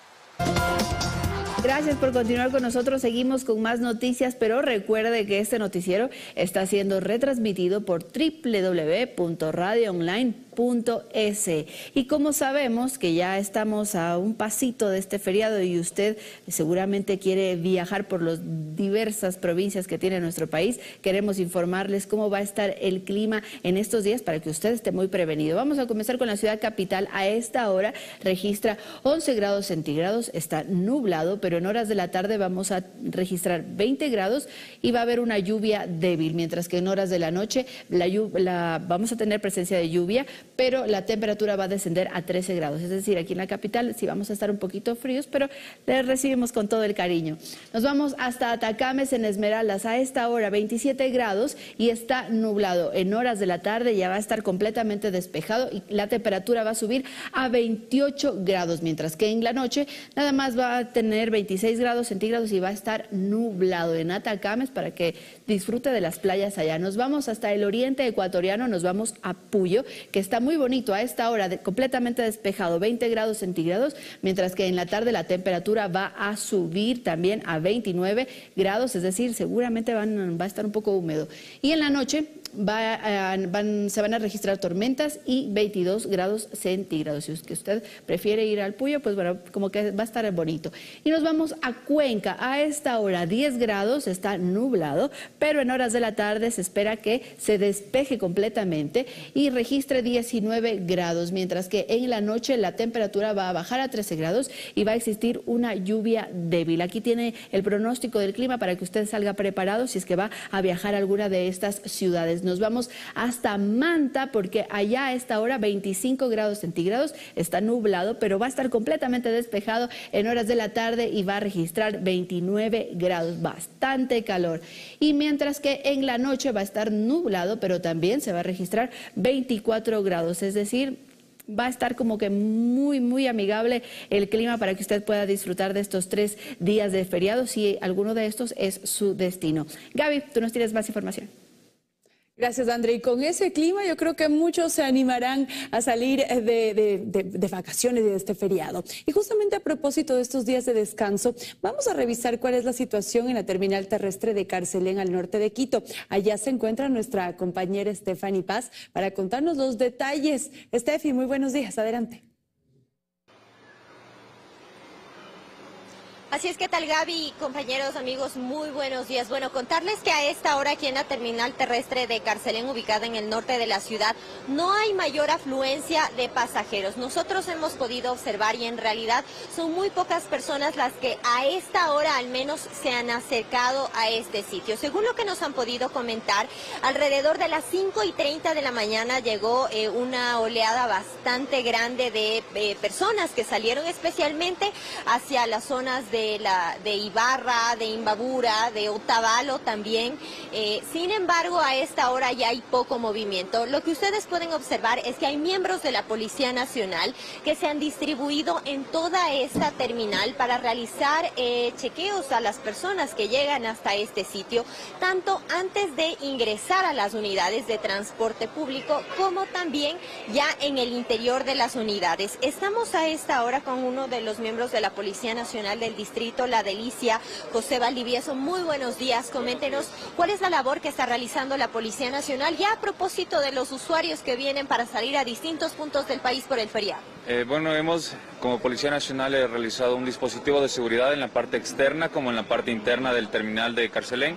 Gracias por continuar con nosotros. Seguimos con más noticias, pero recuerde que este noticiero está siendo retransmitido por doble u doble u doble u punto radio online punto es. Y como sabemos que ya estamos a un pasito de este feriado y usted seguramente quiere viajar por las diversas provincias que tiene nuestro país, queremos informarles cómo va a estar el clima en estos días para que usted esté muy prevenido. Vamos a comenzar con la ciudad capital. A esta hora registra once grados centígrados, está nublado, pero en horas de la tarde vamos a registrar veinte grados y va a haber una lluvia débil, mientras que en horas de la noche la, la, vamos a tener presencia de lluvia, pero la temperatura va a descender a trece grados. Es decir, aquí en la capital sí vamos a estar un poquito fríos, pero les recibimos con todo el cariño. Nos vamos hasta Atacames, en Esmeraldas. A esta hora veintisiete grados y está nublado. En horas de la tarde ya va a estar completamente despejado y la temperatura va a subir a veintiocho grados, mientras que en la noche nada más va a tener veintiséis grados centígrados y va a estar nublado en Atacames para que disfrute de las playas allá. Nos vamos hasta el oriente ecuatoriano, nos vamos a Puyo, que está muy bonito a esta hora, de, completamente despejado, veinte grados centígrados, mientras que en la tarde la temperatura va a subir también a veintinueve grados, es decir, seguramente van, va a estar un poco húmedo. Y en la noche Va a, van, se van a registrar tormentas y veintidós grados centígrados. Si es que usted prefiere ir al Puyo, pues bueno, como que va a estar bonito. Y nos vamos a Cuenca. A esta hora diez grados, está nublado, pero en horas de la tarde se espera que se despeje completamente y registre diecinueve grados, mientras que en la noche la temperatura va a bajar a trece grados y va a existir una lluvia débil. Aquí tiene el pronóstico del clima para que usted salga preparado si es que va a viajar a alguna de estas ciudades. Nos vamos hasta Manta porque allá a esta hora veinticinco grados centígrados, está nublado, pero va a estar completamente despejado en horas de la tarde y va a registrar veintinueve grados, bastante calor. Y mientras que en la noche va a estar nublado, pero también se va a registrar veinticuatro grados, es decir, va a estar como que muy, muy amigable el clima para que usted pueda disfrutar de estos tres días de feriado si alguno de estos es su destino. Gaby, tú nos tienes más información. Gracias, André. Y con ese clima yo creo que muchos se animarán a salir de, de, de, de vacaciones de este feriado. Y justamente a propósito de estos días de descanso, vamos a revisar cuál es la situación en la terminal terrestre de Carcelén al norte de Quito. Allá se encuentra nuestra compañera Stephanie Paz para contarnos los detalles. Steffi, muy buenos días. Adelante. Así es que tal, Gaby, compañeros, amigos, muy buenos días. Bueno, contarles que a esta hora aquí en la terminal terrestre de Carcelén, ubicada en el norte de la ciudad, no hay mayor afluencia de pasajeros. Nosotros hemos podido observar y en realidad son muy pocas personas las que a esta hora al menos se han acercado a este sitio. Según lo que nos han podido comentar, alrededor de las cinco y treinta de la mañana llegó eh, una oleada bastante grande de eh, personas que salieron especialmente hacia las zonas de de, la, de Ibarra, de Imbabura, de Otavalo también. Eh, sin embargo, a esta hora ya hay poco movimiento. Lo que ustedes pueden observar es que hay miembros de la Policía Nacional que se han distribuido en toda esta terminal para realizar eh, chequeos a las personas que llegan hasta este sitio, tanto antes de ingresar a las unidades de transporte público como también ya en el interior de las unidades. Estamos a esta hora con uno de los miembros de la Policía Nacional del Distrito La Delicia, José Valdivieso. Muy buenos días, coméntenos cuál es la labor que está realizando la Policía Nacional ya a propósito de los usuarios que vienen para salir a distintos puntos del país por el feriado. Eh, bueno, hemos como Policía Nacional eh, realizado un dispositivo de seguridad en la parte externa como en la parte interna del terminal de Carcelén.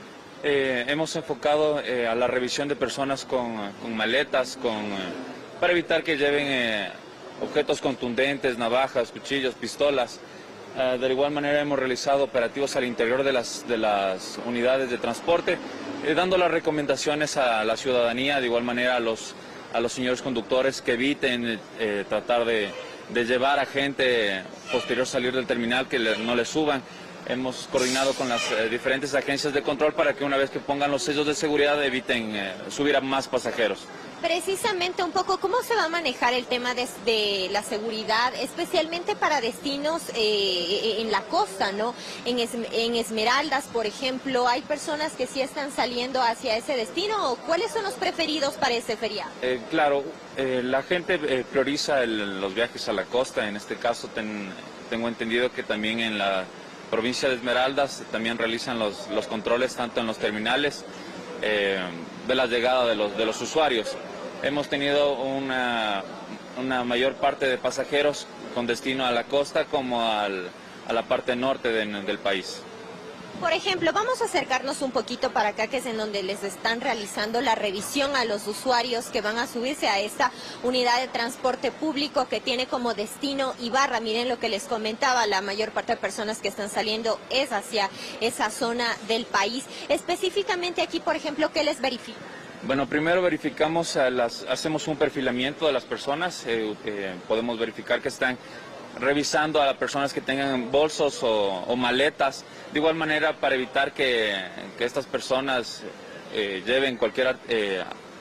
Eh, hemos enfocado eh, a la revisión de personas con, con maletas, con, eh, para evitar que lleven eh, objetos contundentes, navajas, cuchillos, pistolas. Uh, de igual manera hemos realizado operativos al interior de las, de las unidades de transporte, eh, dando las recomendaciones a la ciudadanía, de igual manera a los, a los señores conductores que eviten eh, tratar de, de llevar a gente posterior salir del terminal, que le, no le suban. Hemos coordinado con las eh, diferentes agencias de control para que una vez que pongan los sellos de seguridad eviten eh, subir a más pasajeros. Precisamente un poco, ¿cómo se va a manejar el tema de, de la seguridad, especialmente para destinos eh, en la costa, ¿no? En, es, en Esmeraldas, por ejemplo, ¿hay personas que sí están saliendo hacia ese destino o cuáles son los preferidos para ese feriado? Eh, claro, eh, la gente eh, prioriza el, los viajes a la costa. En este caso ten, tengo entendido que también en la provincia de Esmeraldas también realizan los, los controles tanto en los terminales eh, de la llegada de los, de los usuarios. Hemos tenido una, una mayor parte de pasajeros con destino a la costa como al, a la parte norte de, del país. Por ejemplo, vamos a acercarnos un poquito para acá, que es en donde les están realizando la revisión a los usuarios que van a subirse a esta unidad de transporte público que tiene como destino Ibarra. Miren lo que les comentaba, la mayor parte de personas que están saliendo es hacia esa zona del país. Específicamente aquí, por ejemplo, ¿qué les verifica? Bueno, primero verificamos, a las, hacemos un perfilamiento de las personas, eh, eh, podemos verificar que están revisando a las personas que tengan bolsos o, o maletas, de igual manera para evitar que, que estas personas eh, lleven cualquier eh,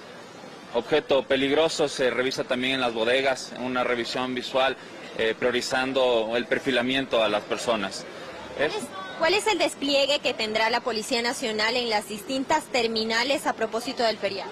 objeto peligroso. Se revisa también en las bodegas, una revisión visual, eh, priorizando el perfilamiento a las personas. Es, ¿Cuál es el despliegue que tendrá la Policía Nacional en las distintas terminales a propósito del feriado?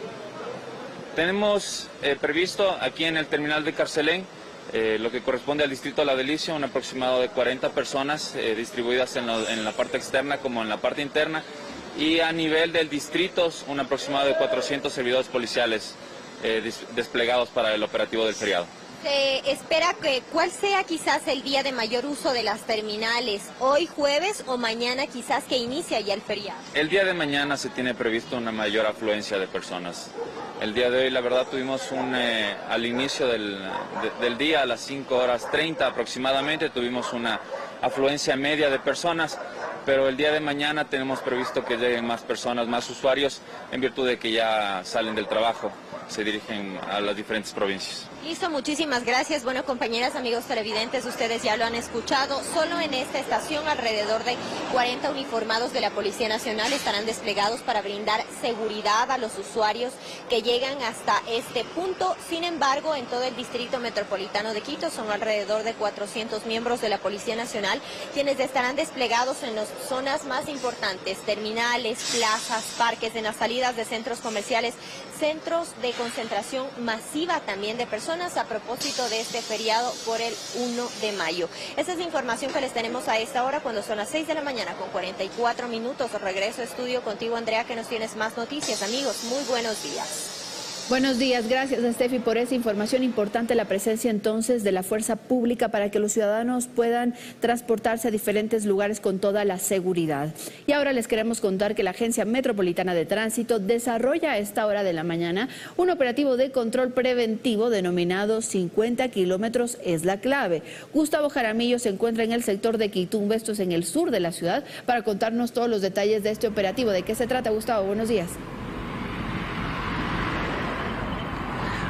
Tenemos eh, previsto aquí en el terminal de Carcelén, eh, lo que corresponde al distrito de La Delicia, un aproximado de cuarenta personas eh, distribuidas en, lo, en la parte externa como en la parte interna, y a nivel del distrito un aproximado de cuatrocientos servidores policiales eh, desplegados para el operativo del feriado. Se espera que cuál sea quizás el día de mayor uso de las terminales, hoy jueves o mañana quizás que inicia ya el feriado. El día de mañana se tiene previsto una mayor afluencia de personas. El día de hoy la verdad tuvimos un, eh, al inicio del, de, del día a las cinco horas treinta aproximadamente, tuvimos una afluencia media de personas, pero el día de mañana tenemos previsto que lleguen más personas, más usuarios, en virtud de que ya salen del trabajo, se dirigen a las diferentes provincias. Listo, muchísimas gracias. Bueno, compañeras, amigos televidentes, ustedes ya lo han escuchado. Solo en esta estación alrededor de cuarenta uniformados de la Policía Nacional estarán desplegados para brindar seguridad a los usuarios que llegan hasta este punto. Sin embargo, en todo el Distrito Metropolitano de Quito son alrededor de cuatrocientos miembros de la Policía Nacional quienes estarán desplegados en las zonas más importantes, terminales, plazas, parques, en las salidas de centros comerciales, centros de concentración masiva también de personas a propósito de este feriado por el uno de mayo. Esa es la información que les tenemos a esta hora cuando son las seis de la mañana con cuarenta y cuatro minutos. Regreso a estudio contigo, Andrea, que nos tienes más noticias. Amigos, muy buenos días. Buenos días, gracias Steffi por esa información importante, la presencia entonces de la fuerza pública para que los ciudadanos puedan transportarse a diferentes lugares con toda la seguridad. Y ahora les queremos contar que la Agencia Metropolitana de Tránsito desarrolla a esta hora de la mañana un operativo de control preventivo denominado cincuenta kilómetros es la clave. Gustavo Jaramillo se encuentra en el sector de Quitumbe, esto es en el sur de la ciudad, para contarnos todos los detalles de este operativo. ¿De qué se trata, Gustavo? Buenos días.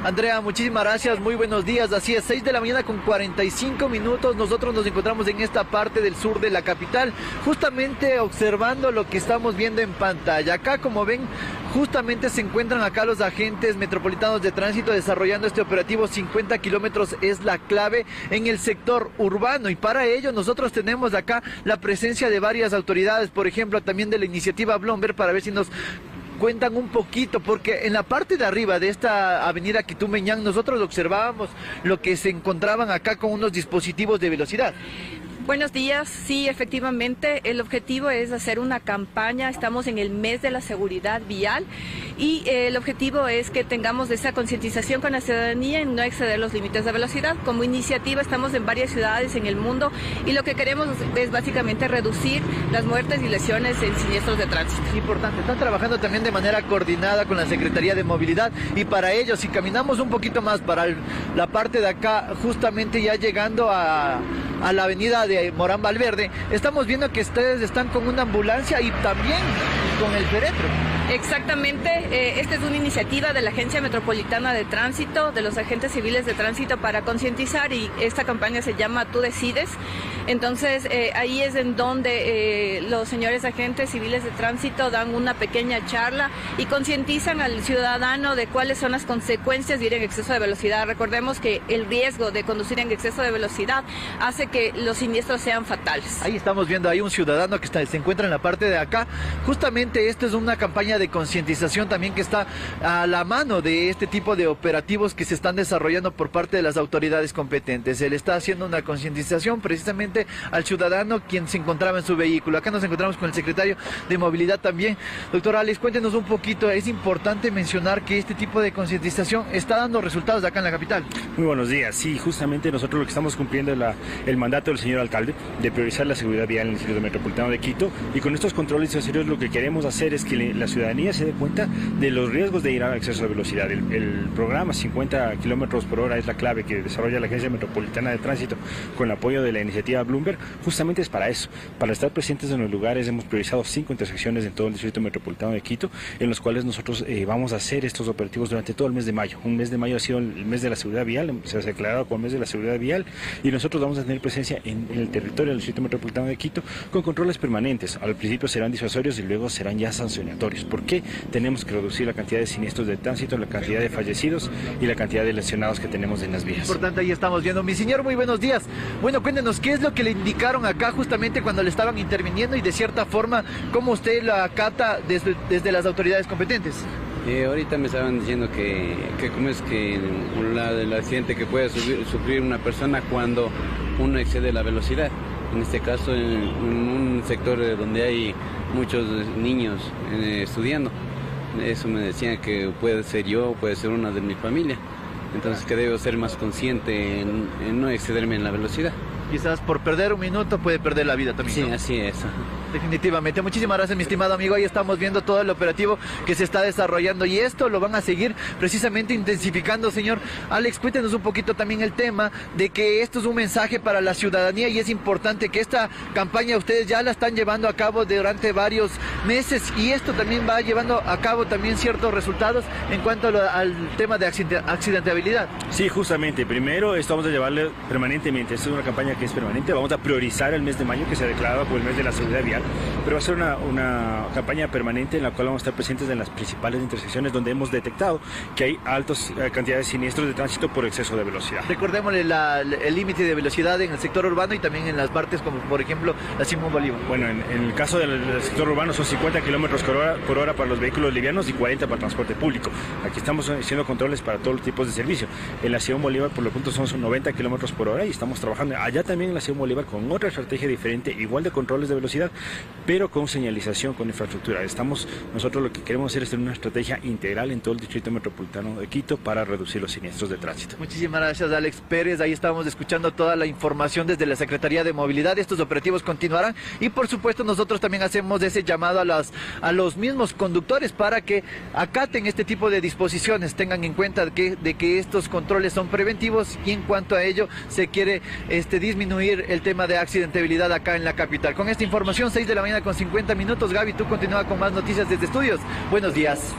Andrea, muchísimas gracias, muy buenos días. Así es, seis de la mañana con cuarenta y cinco minutos. Nosotros nos encontramos en esta parte del sur de la capital, justamente observando lo que estamos viendo en pantalla. Acá, como ven, justamente se encuentran acá los agentes metropolitanos de tránsito desarrollando este operativo cincuenta kilómetros es la clave en el sector urbano, y para ello nosotros tenemos acá la presencia de varias autoridades, por ejemplo también de la iniciativa Bloomberg, para ver si nos cuentan un poquito, porque en la parte de arriba de esta avenida Quitumeñán nosotros observábamos lo que se encontraban acá con unos dispositivos de velocidad. Buenos días, sí, efectivamente, el objetivo es hacer una campaña, estamos en el mes de la seguridad vial y eh, el objetivo es que tengamos esa concientización con la ciudadanía en no exceder los límites de velocidad. Como iniciativa estamos en varias ciudades en el mundo y lo que queremos es básicamente reducir las muertes y lesiones en siniestros de tránsito. Importante, están trabajando también de manera coordinada con la Secretaría de Movilidad, y para ello, si caminamos un poquito más para el, la parte de acá, justamente ya llegando a, a la avenida de de Morán Valverde, estamos viendo que ustedes están con una ambulancia y también con el féretro. Exactamente, eh, esta es una iniciativa de la Agencia Metropolitana de Tránsito, de los agentes civiles de tránsito para concientizar, y esta campaña se llama Tú Decides. Entonces eh, ahí es en donde eh, los señores agentes civiles de tránsito dan una pequeña charla y concientizan al ciudadano de cuáles son las consecuencias de ir en exceso de velocidad. Recordemos que el riesgo de conducir en exceso de velocidad hace que los siniestros sean fatales. Ahí estamos viendo ahí un ciudadano que está, se encuentra en la parte de acá. Justamente esto es una campaña de concientización también que está a la mano de este tipo de operativos que se están desarrollando por parte de las autoridades competentes. Él está haciendo una concientización precisamente al ciudadano quien se encontraba en su vehículo. Acá nos encontramos con el secretario de Movilidad también. Doctor Alex, cuéntenos un poquito. Es importante mencionar que este tipo de concientización está dando resultados acá en la capital. Muy buenos días. Sí, justamente nosotros lo que estamos cumpliendo es la, el mandato del señor alcalde de priorizar la seguridad vial en el Distrito Metropolitano de Quito, y con estos controles serios lo que queremos hacer es que la ciudadanía se dé cuenta de los riesgos de ir a exceso de velocidad. El, el programa cincuenta kilómetros por hora es la clave que desarrolla la Agencia Metropolitana de Tránsito con el apoyo de la iniciativa Bloomberg. Justamente es para eso, para estar presentes en los lugares. Hemos priorizado cinco intersecciones en todo el Distrito Metropolitano de Quito, en los cuales nosotros eh, vamos a hacer estos operativos durante todo el mes de mayo. Un mes de mayo ha sido el mes de la seguridad vial, se ha declarado como el mes de la seguridad vial, y nosotros vamos a tener presencia en, en el territorio del Distrito Metropolitano de Quito con controles permanentes. Al principio serán disuasorios y luego serán ya sancionatorios. ¿Por qué? Tenemos que reducir la cantidad de siniestros de tránsito, la cantidad de fallecidos y la cantidad de lesionados que tenemos en las vías. Importante, ahí estamos viendo. Mi señor, muy buenos días. Bueno, cuéntenos, ¿qué es lo que le indicaron acá justamente cuando le estaban interviniendo, y de cierta forma, cómo usted lo acata desde, desde las autoridades competentes? Eh, ahorita me estaban diciendo que, que cómo es que la, el accidente que puede subir, sufrir una persona cuando uno excede la velocidad. En este caso, en, en un sector donde hay muchos niños eh, estudiando. Eso me decían que puede ser yo, puede ser una de mi familia. Entonces que debo ser más consciente en, en no excederme en la velocidad. Quizás por perder un minuto puede perder la vida también, Sí, ¿no? así es. Definitivamente. Muchísimas gracias, mi estimado amigo. Ahí estamos viendo todo el operativo que se está desarrollando, y esto lo van a seguir precisamente intensificando. Señor Alex, cuéntenos un poquito también el tema de que esto es un mensaje para la ciudadanía, y es importante que esta campaña ustedes ya la están llevando a cabo durante varios meses, y esto también va llevando a cabo también ciertos resultados en cuanto a lo, al tema de accidentabilidad. Sí, justamente. Primero, esto vamos a llevarle permanentemente. Esta es una campaña que es permanente. Vamos a priorizar el mes de mayo, que se ha declarado como el mes de la seguridad vial, pero va a ser una, una campaña permanente en la cual vamos a estar presentes en las principales intersecciones donde hemos detectado que hay altas eh, cantidades de siniestros de tránsito por exceso de velocidad. Recordémosle la, el límite de velocidad en el sector urbano y también en las partes como por ejemplo la Simón Bolívar. Bueno, en, en el caso del, del sector urbano son cincuenta kilómetros por hora, por hora para los vehículos livianos y cuarenta para el transporte público. Aquí estamos haciendo controles para todos los tipos de servicio. En la Simón Bolívar por lo pronto son noventa kilómetros por hora, y estamos trabajando allá también en la Simón Bolívar con otra estrategia diferente, igual de controles de velocidad, pero con señalización, con infraestructura. Estamos, nosotros lo que queremos hacer es tener una estrategia integral en todo el Distrito Metropolitano de Quito para reducir los siniestros de tránsito. Muchísimas gracias, Alex Pérez. Ahí estamos escuchando toda la información desde la Secretaría de Movilidad. Estos operativos continuarán, y por supuesto nosotros también hacemos ese llamado a, las, a los mismos conductores para que acaten este tipo de disposiciones, tengan en cuenta que, de que estos controles son preventivos, y en cuanto a ello se quiere este, disminuir el tema de accidentabilidad acá en la capital. Con esta información, seis de la mañana con cincuenta minutos. Gaby, tú continúa con más noticias desde estudios. Buenos días.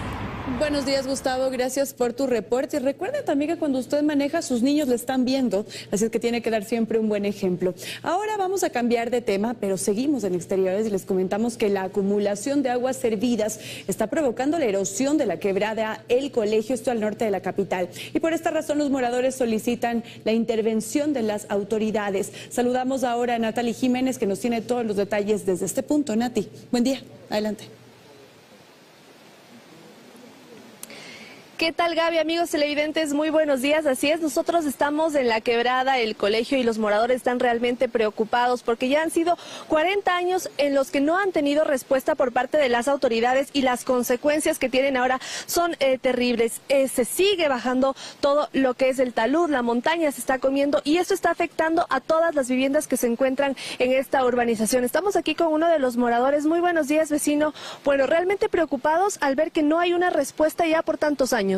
Buenos días, Gustavo, gracias por tu reporte. Y recuerde también que cuando usted maneja, sus niños le están viendo, así es que tiene que dar siempre un buen ejemplo. Ahora vamos a cambiar de tema, pero seguimos en exteriores y les comentamos que la acumulación de aguas servidas está provocando la erosión de la quebrada El Colegio, esto al norte de la capital. Y por esta razón los moradores solicitan la intervención de las autoridades. Saludamos ahora a Natalie Jiménez, que nos tiene todos los detalles desde este punto. Nati, buen día, adelante. ¿Qué tal, Gaby? Amigos televidentes, muy buenos días. Así es, nosotros estamos en la quebrada El Colegio y los moradores están realmente preocupados porque ya han sido cuarenta años en los que no han tenido respuesta por parte de las autoridades y las consecuencias que tienen ahora son eh, terribles. Eh, se sigue bajando todo lo que es el talud, la montaña se está comiendo y esto está afectando a todas las viviendas que se encuentran en esta urbanización. Estamos aquí con uno de los moradores. Muy buenos días, vecino. Bueno, realmente preocupados al ver que no hay una respuesta ya por tantos años.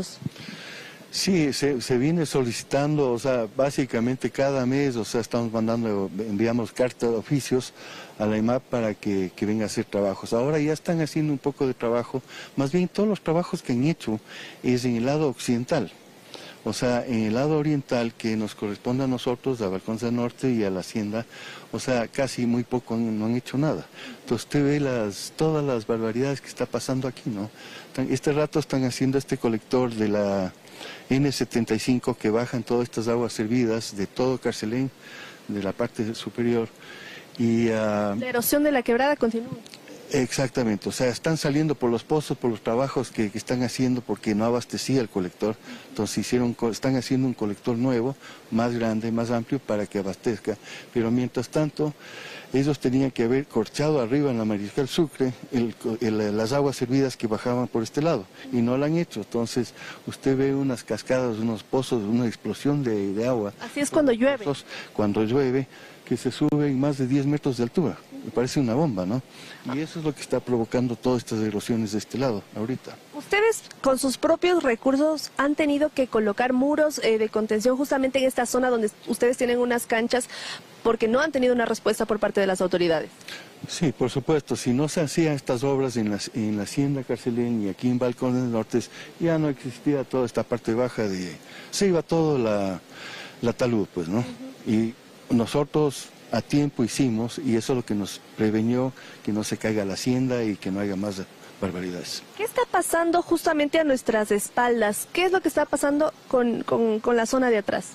Sí, se, se viene solicitando, o sea, básicamente cada mes, o sea, estamos mandando, enviamos cartas, oficios a la I M A P para que, que venga a hacer trabajos. Ahora ya están haciendo un poco de trabajo, más bien todos los trabajos que han hecho es en el lado occidental. O sea, en el lado oriental que nos corresponde a nosotros, a Balconza Norte y a la Hacienda, o sea, casi muy poco han, no han hecho nada. Entonces usted ve las, todas las barbaridades que está pasando aquí, ¿no? Este rato están haciendo este colector de la ene setenta y cinco que bajan todas estas aguas servidas de todo Carcelén, de la parte superior. Y, uh, la erosión de la quebrada continúa. Exactamente, o sea, están saliendo por los pozos, por los trabajos que, que están haciendo porque no abastecía el colector. Entonces hicieron, están haciendo un colector nuevo, más grande, más amplio para que abastezca. Pero mientras tanto, ellos tenían que haber corchado arriba en la Mariscal Sucre el, el, las aguas servidas que bajaban por este lado y no lo han hecho. Entonces usted ve unas cascadas, unos pozos, una explosión de, de agua. Así es cuando llueve. Pozos, cuando llueve, que se suben más de diez metros de altura. Me parece una bomba, ¿no? Y eso es lo que está provocando todas estas erosiones de este lado, ahorita. Ustedes con sus propios recursos han tenido que colocar muros eh, de contención justamente en esta zona donde ustedes tienen unas canchas porque no han tenido una respuesta por parte de las autoridades. Sí, por supuesto. Si no se hacían estas obras en la, en la Hacienda Carcelén y aquí en Balcón del Norte, ya no existía toda esta parte baja de... Se iba todo la, la talud, pues, ¿no? Uh-huh. Y nosotros a tiempo hicimos y eso es lo que nos prevenió que no se caiga la hacienda y que no haya más barbaridades. ¿Qué está pasando justamente a nuestras espaldas? ¿Qué es lo que está pasando con, con, con la zona de atrás?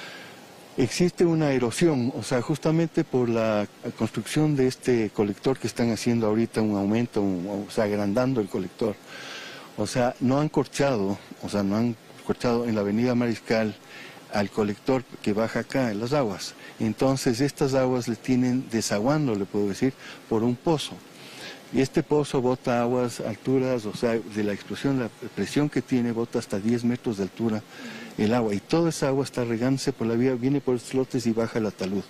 Existe una erosión, o sea, justamente por la construcción de este colector que están haciendo ahorita un aumento, un, o sea, agrandando el colector. O sea, no han corchado, o sea, no han corchado en la avenida Mariscal al colector que baja acá en las aguas. Entonces estas aguas le tienen desaguando, le puedo decir, por un pozo. Y este pozo bota aguas alturas, o sea, de la explosión, la presión que tiene, bota hasta diez metros de altura el agua. Y toda esa agua está regándose por la vía, viene por los lotes y baja la talud.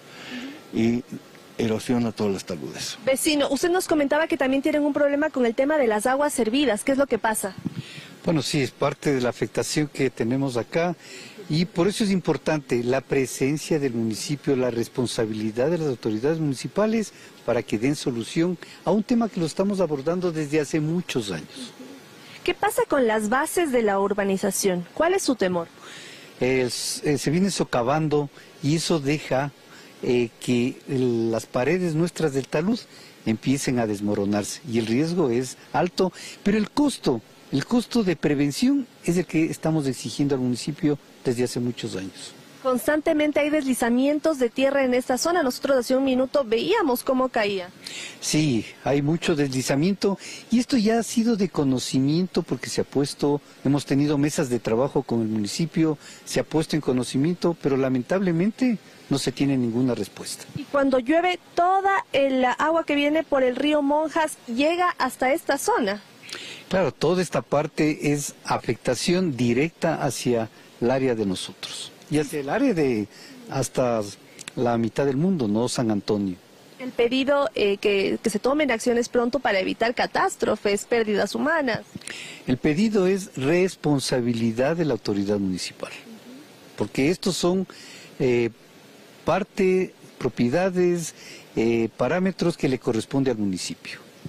Y erosiona todas las taludes. Vecino, usted nos comentaba que también tienen un problema con el tema de las aguas servidas. ¿Qué es lo que pasa? Bueno, sí, es parte de la afectación que tenemos acá. Y por eso es importante la presencia del municipio, la responsabilidad de las autoridades municipales para que den solución a un tema que lo estamos abordando desde hace muchos años. ¿Qué pasa con las bases de la urbanización? ¿Cuál es su temor? Eh, eh, se viene socavando y eso deja eh, que las paredes nuestras del talud empiecen a desmoronarse y el riesgo es alto, pero el costo... El costo de prevención es el que estamos exigiendo al municipio desde hace muchos años. Constantemente hay deslizamientos de tierra en esta zona. Nosotros hace un minuto veíamos cómo caía. Sí, hay mucho deslizamiento y esto ya ha sido de conocimiento porque se ha puesto, hemos tenido mesas de trabajo con el municipio, se ha puesto en conocimiento, pero lamentablemente no se tiene ninguna respuesta. Y cuando llueve, toda el agua que viene por el río Monjas llega hasta esta zona. Claro, toda esta parte es afectación directa hacia el área de nosotros y hacia el área de hasta la mitad del mundo, ¿no? San Antonio. El pedido eh, que, que se tomen acciones pronto para evitar catástrofes, pérdidas humanas. El pedido es responsabilidad de la autoridad municipal, porque estos son eh, parte, propiedades, eh, parámetros que le corresponde al municipio.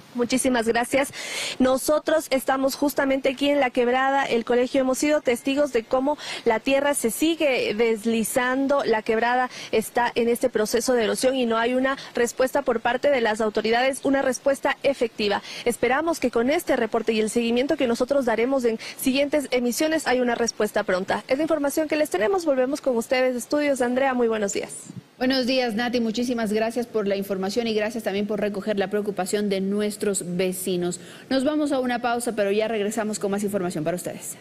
Muchísimas gracias. Nosotros estamos justamente aquí en La Quebrada, el colegio. Hemos sido testigos de cómo la tierra se sigue deslizando. La Quebrada está en este proceso de erosión y no hay una respuesta por parte de las autoridades, una respuesta efectiva. Esperamos que con este reporte y el seguimiento que nosotros daremos en siguientes emisiones hay una respuesta pronta. Es la información que les tenemos. Volvemos con ustedes, estudios. Andrea, muy buenos días. Buenos días, Nati. Muchísimas gracias por la información y gracias también por recoger la preocupación de nuestros vecinos. Nos vamos a una pausa, pero ya regresamos con más información para ustedes.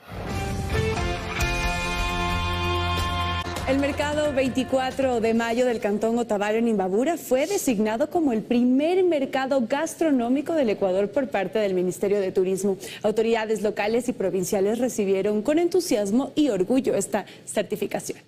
El mercado veinticuatro de mayo del Cantón Otavalo en Imbabura fue designado como el primer mercado gastronómico del Ecuador por parte del Ministerio de Turismo. Autoridades locales y provinciales recibieron con entusiasmo y orgullo esta certificación.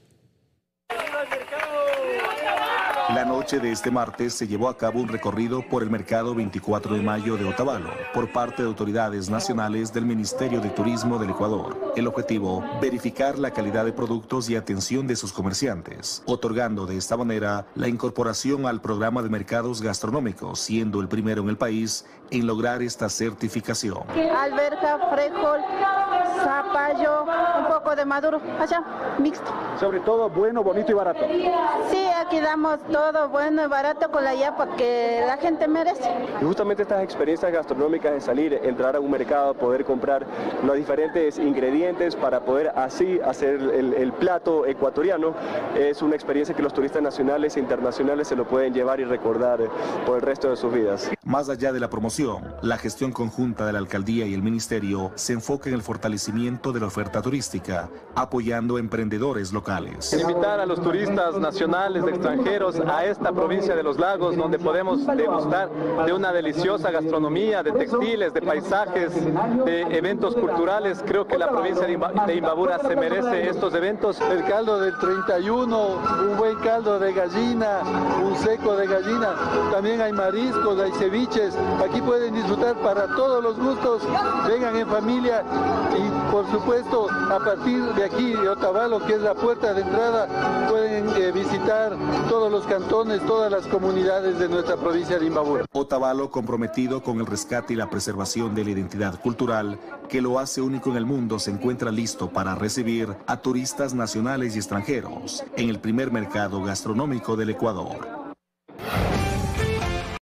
La noche de este martes se llevó a cabo un recorrido por el mercado veinticuatro de mayo de Otavalo por parte de autoridades nacionales del Ministerio de Turismo del Ecuador. El objetivo, verificar la calidad de productos y atención de sus comerciantes, otorgando de esta manera la incorporación al programa de mercados gastronómicos, siendo el primero en el país en lograr esta certificación. Alberja, frijol, zapallo, un poco de maduro, allá, mixto. Sobre todo bueno, bonito y barato. Sí, aquí damos todo bueno y barato con la yapa que la gente merece. Y justamente estas experiencias gastronómicas de salir, entrar a un mercado, poder comprar los diferentes ingredientes para poder así hacer el, el plato ecuatoriano, es una experiencia que los turistas nacionales e internacionales se lo pueden llevar y recordar por el resto de sus vidas. Más allá de la promoción, la gestión conjunta de la alcaldía y el ministerio se enfoca en el fortalecimiento de la oferta turística, apoyando a emprendedores locales. Invitar a los turistas nacionales, extranjeros, a esta provincia de los lagos, donde podemos degustar de una deliciosa gastronomía, de textiles, de paisajes, de eventos culturales. Creo que la provincia de Imbabura se merece estos eventos. El caldo del treinta y uno, un buen caldo de gallina, un seco de gallina. También hay mariscos, hay ceviches. Aquí pueden disfrutar para todos los gustos. Vengan en familia y, por supuesto, a partir de aquí, de Otavalo, que es la puerta de entrada, pueden eh, visitar todos los cantones, todas las comunidades de nuestra provincia de Imbabura. Otavalo comprometido con el rescate y la preservación de la identidad cultural que lo hace único en el mundo, se encuentra listo para recibir a turistas nacionales y extranjeros en el primer mercado gastronómico del Ecuador.